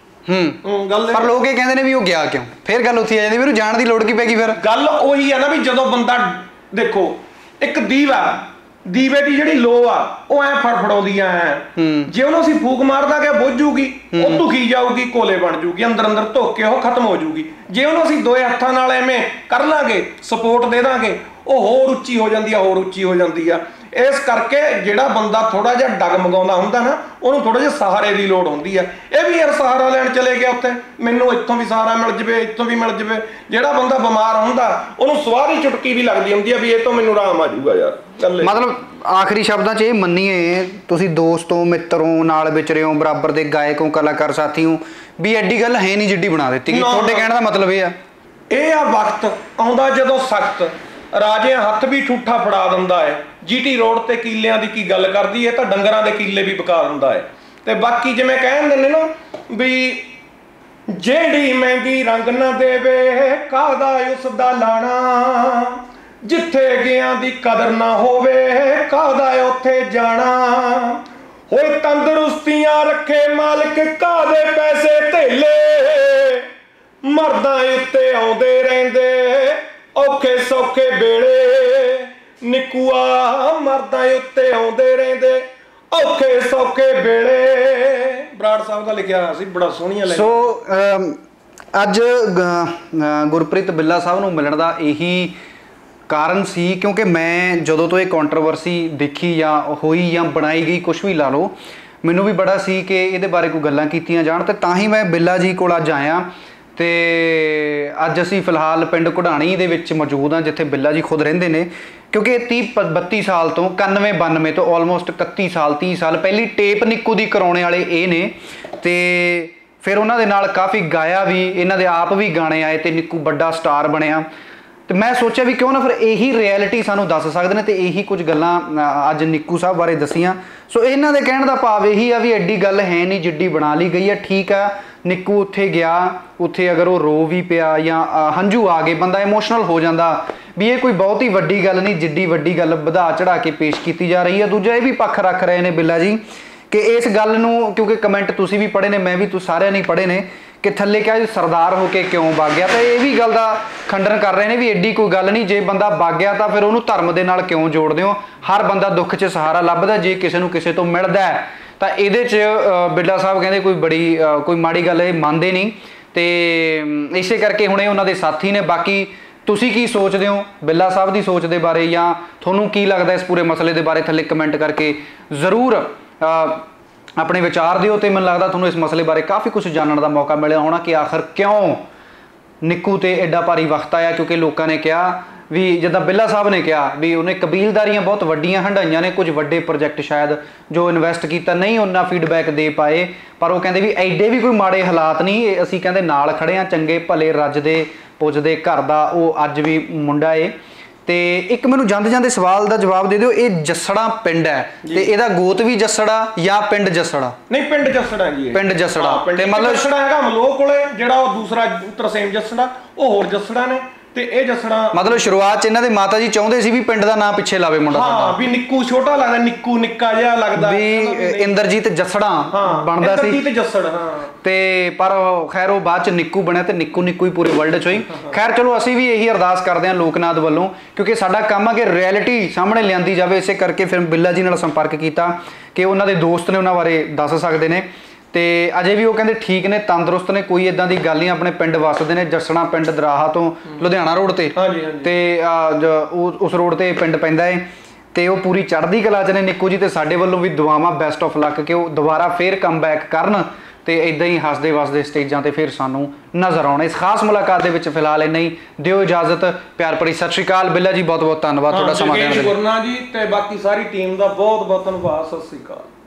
ਹੂੰ ਗੱਲ ਪਰ ਲੋਕ ਇਹ ਕਹਿੰਦੇ ਨੇ ਵੀ ਉਹ ਗਿਆ ਕਿਉਂ, ਫਿਰ ਗੱਲ ਉੱਥੇ ਆ ਜਾਂਦੀ ਵੀ ਉਹਨੂੰ ਜਾਣ ਦੀ ਲੋੜ ਕੀ ਪੈ ਗਈ। ਫਿਰ ਗੱਲ ਉਹੀ ਆ ਨਾ ਵੀ ਜਦੋਂ ਬੰਦਾ ਦੇਖੋ ਇੱਕ ਦੀਵਾ, ਦੀਵੇ ਦੀ ਜਿਹੜੀ ਲੋ ਆ ਉਹ ਐ ਫੜਫੜਾਉਂਦੀਆਂ ਐ, ਜੇ ਉਹਨੂੰ ਅਸੀਂ ਫੂਕ ਮਾਰ ਦਾਂਗੇ ਬੁੱਝ ਜੂਗੀ, ਉਹ ਧੁਖੀ ਜਾਊਗੀ, ਕੋਲੇ ਬਣ ਜੂਗੀ, ਅੰਦਰ ਅੰਦਰ ਧੁੱਕ ਕੇ ਉਹ ਖਤਮ ਹੋ ਜੂਗੀ। ਜੇ ਉਹਨੂੰ ਅਸੀਂ ਦੋਏ ਹੱਥਾਂ ਨਾਲ ਐਵੇਂ ਕਰ ਲਾਂਗੇ, ਸਪੋਰਟ ਦੇ ਦਾਂਗੇ, ਉਹ ਹੋਰ ਉੱਚੀ ਹੋ ਜਾਂਦੀ ਆ, ਹੋਰ ਉੱਚੀ ਹੋ ਜਾਂਦੀ ਆ। ਇਸ ਕਰਕੇ ਜਿਹੜਾ ਬੰਦਾ ਥੋੜਾ ਜਿਹਾ ਡਗਮਗਾਉਂਦਾ ਹੁੰਦਾ ਨਾ, ਉਹਨੂੰ ਥੋੜਾ ਜਿਹਾ ਸਹਾਰੇ ਦੀ ਲੋੜ ਹੁੰਦੀ ਆ। ਇਹ ਵੀ ਯਾਰ ਸਹਾਰਾ ਲੈਣ ਚਲੇ ਗਿਆ ਉੱਥੇ, ਮੈਨੂੰ ਇੱਥੋਂ ਵੀ ਸਹਾਰਾ ਮਿਲ ਜਵੇ, ਇੱਥੋਂ ਵੀ ਮਿਲ ਜਵੇ। ਜਿਹੜਾ ਬੰਦਾ ਬਿਮਾਰ ਹੁੰਦਾ ਉਹਨੂੰ ਸਵਾਹ ਦੀ ਚੁਟਕੀ ਵੀ ਲੱਗਦੀ ਹੁੰਦੀ ਆ ਵੀ ਇਹ ਤੋਂ ਮੈਨੂੰ ਆਰਾਮ ਆ ਜਾਊਗਾ ਯਾਰ। ਮਤਲਬ ਆਖਰੀ ਸ਼ਬਦਾਂ 'ਚ ਇਹ ਮੰਨੀਏ, ਤੁਸੀਂ ਦੋਸਤ ਹੋ, ਮਿੱਤਰ ਹੋ, ਨਾਲ ਵਿਚਰੇ ਹੋ, ਬਰਾਬਰ ਦੇ ਗਾਇਕ ਹੋ, ਕਲਾਕਾਰ ਸਾਥੀ ਹੋ, ਵੀ ਐਡੀ ਗੱਲ ਹੈ ਨਹੀਂ ਜਿੱਡੀ ਬਣਾ ਦਿੱਤੀ। ਤੁਹਾਡੇ ਕਹਿਣ ਦਾ ਮਤਲਬ ਇਹ ਆ ਇਹ ਆ ਵਕਤ ਆਉਂਦਾ ਜਦੋਂ ਸਖਤ ਰਾਜੇ ਹੱਥ ਵੀ ਠੂਠਾ ਫੜਾ ਦਿੰਦਾ ਹੈ। ਜੀਟੀ ਰੋਡ ਤੇ ਕੀਲਿਆਂ ਦੀ ਕੀ ਗੱਲ ਕਰਦੀ ਹੈ, ਤਾਂ ਡੰਗਰਾਂ ਦੇ ਕੀਲੇ ਵੀ ਵਿਕਾ ਦਿੰਦਾ ਹੈ। ਤੇ ਬਾਕੀ ਜਿਵੇਂ ਕਹਿ ਦਿੰਦੇ ਨੇ ਨਾ ਵੀ ਜਿਹੜੀ ਮਹਿੰਗੀ ਰੰਗ ਨਾ ਦੇਵੇ ਕਾਹਦਾ ਉਸ ਦਾ ਲਾਣਾ, ਜਿੱਥੇ ਗਿਆਂ ਦੀ ਕਦਰ ਨਾ ਹੋਵੇ ਕਾਹਦਾ ਉੱਥੇ ਜਾਣਾ। ਹੋਏ ਤੰਦਰੁਸਤੀਆਂ ਰੱਖੇ ਮਾਲਕ ਕਾਹਦੇ ਪੈਸੇ ਧੇਲੇ, ਮਰਦਾਂ ਉੱਤੇ ਆਉਂਦੇ ਰਹਿੰਦੇ ਔਖੇ ਸੌਖੇ ਵੇਲੇ। ਨਿੱਕੂਆ ਮਰਦਾਂ ਉੱਤੇ ਆਉਂਦੇ ਰਹਿੰਦੇ ਔਖੇ ਸੌਖੇ ਵੇਲੇ। ਬਰਾੜ ਸਾਹਿਬ ਦਾ ਲਿਖਿਆ ਹੋਇਆ ਸੀ, ਬੜਾ ਸੋਹਣੀਆਂ ਲਾਈਨਾਂ। ਸੋ ਅੱਜ ਗੁਰਪ੍ਰੀਤ ਬਿੱਲਾ ਸਾਹਿਬ ਨੂੰ ਮਿਲਣ ਦਾ ਇਹੀ ਕਾਰਨ ਸੀ ਕਿਉਂਕਿ ਮੈਂ ਜਦੋਂ ਤੋਂ ਇਹ ਕੰਟਰੋਵਰਸੀ ਦੇਖੀ ਜਾਂ ਹੋਈ ਜਾਂ ਬਣਾਈ ਗਈ, ਕੁਛ ਵੀ ਲਾ ਲਓ, ਮੈਨੂੰ ਵੀ ਬੜਾ ਸੀ ਕਿ ਇਹਦੇ ਬਾਰੇ ਕੋਈ ਗੱਲਾਂ ਕੀਤੀਆਂ ਜਾਣ, ਤੇ ਤਾਂ ਹੀ ਮੈਂ ਬਿੱਲਾ ਜੀ ਕੋਲ ਅੱਜ ਆਇਆ। ਤੇ ਅੱਜ ਅਸੀਂ ਫਿਲਹਾਲ ਪਿੰਡ ਘੁਡਾਣੀ ਦੇ ਵਿੱਚ ਮੌਜੂਦ ਹਾਂ, ਜਿੱਥੇ ਬਿੱਲਾ ਜੀ ਖੁਦ ਰਹਿੰਦੇ ਨੇ। ਕਿਉਂਕਿ ਤੀਹ ਬੱਤੀ ਸਾਲ ਤੋਂ ਇਕਾਨਵੇਂ ਬਾਨਵੇਂ ਤੋਂ ਆਲਮੋਸਟ ਇਕੱਤੀ ਸਾਲ ਤੀਹ ਸਾਲ ਪਹਿਲੀ ਟੇਪ ਨਿੱਕੂ ਦੀ ਕਰਾਉਣੇ ਵਾਲੇ ਇਹ ਨੇ। ਤੇ ਫਿਰ ਉਹਨਾਂ ਦੇ ਨਾਲ ਕਾਫੀ ਗਾਇਆ ਵੀ, ਇਹਨਾਂ ਦੇ ਆਪ ਵੀ ਗਾਣੇ ਆਏ ਤੇ ਨਿੱਕੂ ਵੱਡਾ ਸਟਾਰ ਬਣਿਆ। ਤੇ ਮੈਂ ਸੋਚਿਆ ਵੀ ਕਿਉਂ ਨਾ ਫਿਰ ਇਹੀ ਰਿਐਲਿਟੀ ਸਾਨੂੰ ਦੱਸ ਸਕਦੇ ਨੇ, ਤੇ ਇਹੀ ਕੁਝ ਗੱਲਾਂ ਅੱਜ ਨਿੱਕੂ ਸਾਹਿਬ ਬਾਰੇ ਦੱਸੀਆਂ। ਸੋ ਇਹਨਾਂ ਦੇ ਕਹਿਣ ਦਾ ਭਾਵ ਇਹੀ ਆ ਵੀ ਐਡੀ ਗੱਲ ਹੈ ਨਹੀਂ ਜਿੱਡੀ ਬਣਾ ਲਈ ਗਈ ਆ। ਠੀਕ ਆ, ਨਿੱਕੂ ਉੱਥੇ ਗਿਆ, ਉੱਥੇ ਅਗਰ ਉਹ ਰੋ ਵੀ ਪਿਆ ਜਾਂ ਹੰਝੂ ਆ ਗਏ, ਬੰਦਾ ਇਮੋਸ਼ਨਲ ਹੋ ਜਾਂਦਾ ਵੀ ਇਹ ਕੋਈ ਬਹੁਤ ਹੀ ਵੱਡੀ ਗੱਲ ਨਹੀਂ ਜਿੱਡੀ ਵੱਡੀ ਗੱਲ ਵਧਾ ਚੜਾ ਕੇ ਪੇਸ਼ ਕੀਤੀ ਜਾ ਰਹੀ ਹੈ। ਦੂਜਾ ਇਹ ਵੀ ਪੱਖ ਰੱਖ ਰਹੇ ਨੇ ਬਿੱਲਾ ਜੀ ਕਿ ਇਸ ਗੱਲ ਨੂੰ, ਕਿਉਂਕਿ ਕਮੈਂਟ ਤੁਸੀਂ ਵੀ ਪੜ੍ਹੇ ਨੇ, ਮੈਂ ਵੀ ਤੁਸੀਂ ਸਾਰਿਆਂ ਨੇ ਪੜ੍ਹੇ ਨੇ, ਕਿ ਥੱਲੇ ਕਿਹਾ ਜੀ ਸਰਦਾਰ ਹੋ ਕੇ ਕਿਉਂ ਵਗ ਗਿਆ, ਤਾਂ ਇਹ ਵੀ ਗੱਲ ਦਾ ਖੰਡਨ ਕਰ ਰਹੇ ਨੇ ਵੀ ਐਡੀ ਕੋਈ ਗੱਲ ਨਹੀਂ, ਜੇ ਬੰਦਾ ਵਗ ਗਿਆ ਤਾਂ ਫਿਰ ਉਹਨੂੰ ਧਰਮ ਦੇ ਨਾਲ ਕਿਉਂ ਜੋੜਦੇ ਹੋ। ਹਰ ਬੰਦਾ ਦੁੱਖ 'ਚ ਸਹਾਰਾ ਲੱਭਦਾ, ਜੇ ਕਿਸੇ ਨੂੰ ਕਿਸੇ ਤੋਂ ਮਿਲਦਾ ਹੈ ਤਾਂ ਇਹਦੇ 'ਚ ਬਿੱਲਾ ਸਾਹਿਬ ਕਹਿੰਦੇ ਕੋਈ ਬੜੀ ਕੋਈ ਮਾੜੀ ਗੱਲ ਇਹ ਮੰਨਦੇ ਨਹੀਂ, ਤੇ ਇਸੇ ਕਰਕੇ ਹੁਣ ਇਹ ਉਹਨਾਂ ਦੇ ਸਾਥੀ ਨੇ। ਬਾਕੀ ਤੁਸੀਂ ਕੀ ਸੋਚਦੇ ਹੋ ਬਿੱਲਾ ਸਾਹਿਬ ਦੀ ਸੋਚ ਦੇ ਬਾਰੇ, ਜਾਂ ਤੁਹਾਨੂੰ ਕੀ ਲੱਗਦਾ ਇਸ ਪੂਰੇ ਮਸਲੇ ਦੇ ਬਾਰੇ, ਥੱਲੇ ਕਮੈਂਟ ਕਰਕੇ ਜ਼ਰੂਰ ਆਪਣੇ ਵਿਚਾਰ ਦਿਓ। ਤੇ ਮੈਨੂੰ ਲੱਗਦਾ ਤੁਹਾਨੂੰ ਇਸ ਮਸਲੇ ਬਾਰੇ ਕਾਫੀ ਕੁਝ ਜਾਣਨ ਦਾ ਮੌਕਾ ਮਿਲਿਆ ਹੋਣਾ ਕਿ ਆਖਰ ਕਿਉਂ ਨਿੱਕੂ ਤੇ ਐਡਾ ਭਾਰੀ ਵਕਤ ਆਇਆ, ਕਿਉਂਕਿ ਲੋਕਾਂ ਨੇ ਕਿਹਾ ਵੀ ਜਿੱਦਾਂ ਬਿੱਲਾ ਸਾਹਿਬ ਨੇ ਕਿਹਾ ਵੀ ਉਹਨੇ ਕਬੀਲਦਾਰੀਆਂ ਬਹੁਤ ਵੱਡੀਆਂ ਹੰਡਾਈਆਂ ਨੇ, ਕੁਝ ਵੱਡੇ ਪ੍ਰੋਜੈਕਟ ਸ਼ਾਇਦ ਜੋ ਇਨਵੈਸਟ ਕੀਤਾ ਨਹੀਂ ਉਹਨਾਂ ਫੀਡਬੈਕ ਦੇ ਪਾਏ, ਪਰ ਉਹ ਕਹਿੰਦੇ ਵੀ ਐਡੇ ਵੀ ਕੋਈ ਮਾੜੇ ਹਾਲਾਤ ਨਹੀਂ, ਅਸੀਂ ਕਹਿੰਦੇ ਨਾਲ ਖੜੇ ਆ, ਚੰਗੇ ਭਲੇ ਰੱਜਦੇ ਪੁੱਜਦੇ ਘਰ ਦਾ ਉਹ ਅੱਜ ਵੀ ਮੁੰਡਾ ਏ। ਤੇ ਇੱਕ ਮੈਨੂੰ ਜਾਂਦੇ ਜਾਂਦੇ ਸਵਾਲ ਦਾ ਜਵਾਬ ਦੇ ਦਿਓ, ਇਹ ਜੱਸੜਾ ਪਿੰਡ ਹੈ ਤੇ ਇਹਦਾ ਗੋਤ ਵੀ ਜੱਸੜਾ ਜਾਂ ਪਿੰਡ ਜੱਸੜਾ? ਨਹੀਂ, ਪਿੰਡ ਜੱਸੜਾ ਜੀ, ਪਿੰਡ ਜੱਸੜਾ। ਤੇ ਮਤਲਬ ਜੱਸੜਾ ਹੈਗਾ ਮਲੋਹ ਕੋਲੇ, ਜਿਹੜਾ ਉਹ ਦੂਸਰਾ ਤਰਸੇਮ ਜੱਸੜਾ ਉਹ ਹੋਰ ਜੱਸੜਾ ਨੇ, ਤੇ ਇਹ ਜੱਸੜਾ ਮਤਲਬ ਸ਼ੁਰੂਆਤ ਚ ਇਹਨਾਂ ਦੇ ਮਾਤਾ ਜੀ ਚਾਹੁੰਦੇ ਸੀ ਵੀ ਪਿੰਡ ਦਾ ਨਾਂ ਪਿੱਛੇ ਲਾਵੇ ਮੁੰਡਾ, ਹਾਂ ਵੀ ਨਿੱਕੂ ਛੋਟਾ ਲੱਗਦਾ, ਨਿੱਕੂ ਨਿੱਕਾ ਜਿਹਾ ਲੱਗਦਾ ਵੀ ਇੰਦਰਜੀਤ ਜੱਸੜਾ ਬਣਦਾ ਸੀ, ਇੰਦਰਜੀਤ ਜੱਸੜ, ਹਾਂ। ਤੇ ਪਰ ਖੈਰ ਉਹ ਬਾਅਦ ਚ ਨਿੱਕੂ ਬਣਿਆ ਤੇ ਨਿੱਕੂ ਨਿੱਕੂ ਹੀ ਪੂਰੇ ਵਰਲਡ ਚ ਹੋਈ। ਖੈਰ ਚਲੋ ਅਸੀਂ ਵੀ ਇਹੀ ਅਰਦਾਸ ਕਰਦੇ ਹਾਂ ਲੋਕਨਾਥ ਵੱਲੋਂ, ਕਿਉਂਕਿ ਸਾਡਾ ਕੰਮ ਆ ਕਿ ਰਿਐਲਿਟੀ ਸਾਹਮਣੇ ਲਿਆਂਦੀ ਜਾਵੇ। ਇਸੇ ਕਰਕੇ ਫਿਰ ਬਿੱਲਾ ਜੀ ਨਾਲ ਸੰਪਰਕ ਕੀਤਾ ਕਿ ਉਹਨਾਂ ਦੇ ਦੋਸਤ ਨੇ ਉਹਨਾਂ ਬਾਰੇ ਦੱਸ ਸਕਦੇ ਨੇ, ਤੇ ਅਜੇ ਵੀ ਉਹ ਕਹਿੰਦੇ ਠੀਕ ਨੇ, ਤੰਦਰੁਸਤ ਨੇ, ਕੋਈ ਇਦਾਂ ਦੀ ਗੱਲ ਨਹੀਂ, ਆਪਣੇ ਪਿੰਡ ਵਸਦੇ ਨੇ। ਜੱਸਣਾ ਪਿੰਡ ਦਰਾਹਾ ਤੋਂ ਲੁਧਿਆਣਾ ਰੋਡ ਤੇ, ਤੇ ਉਸ ਰੋਡ ਤੇ ਪਿੰਡ ਪੈਂਦਾ ਹੈ, ਤੇ ਉਹ ਪੂਰੀ ਚੜ੍ਹਦੀ ਕਲਾ 'ਚ ਨੇ ਨਿੱਕੂ ਜੀ। ਤੇ ਸਾਡੇ ਵੱਲੋਂ ਵੀ ਦੁਆਵਾਂ ਬੈਸਟ ਆਫ ਲੱਕ ਕਿ ਉਹ ਦੁਬਾਰਾ ਫੇਰ ਕਮ ਬੈਕ ਕਰਨ ਤੇ ਇਦਾਂ ਹੀ ਹੱਸਦੇ ਵਸਦੇ ਸਟੇਜਾਂ ਤੇ ਫਿਰ ਸਾਨੂੰ ਨਜ਼ਰ ਆਉਣ। ਇਸ ਖਾਸ ਮੁਲਾਕਾਤ ਦੇ ਵਿੱਚ ਫਿਲਹਾਲ ਇੰਨਾ ਹੀ, ਦਿਓ ਇਜਾਜ਼ਤ, ਪਿਆਰ ਭਰੀ ਸਤਿ ਸ਼੍ਰੀ ਅਕਾਲ। ਬਿੱਲਾ ਜੀ ਬਹੁਤ ਬਹੁਤ ਧੰਨਵਾਦ ਤੁਹਾਡਾ ਸਮਾਂ ਦੇਣ ਦੇ ਲਈ। ਗੁਰਨਾ ਜੀ ਤੇ ਬਾਕੀ ਸਾਰੀ ਟੀਮ ਦਾ ਬਹੁਤ ਬਹੁਤ ਧੰਨਵਾਦ, ਸਤਿ ਸ਼੍ਰੀ ਅਕਾਲ।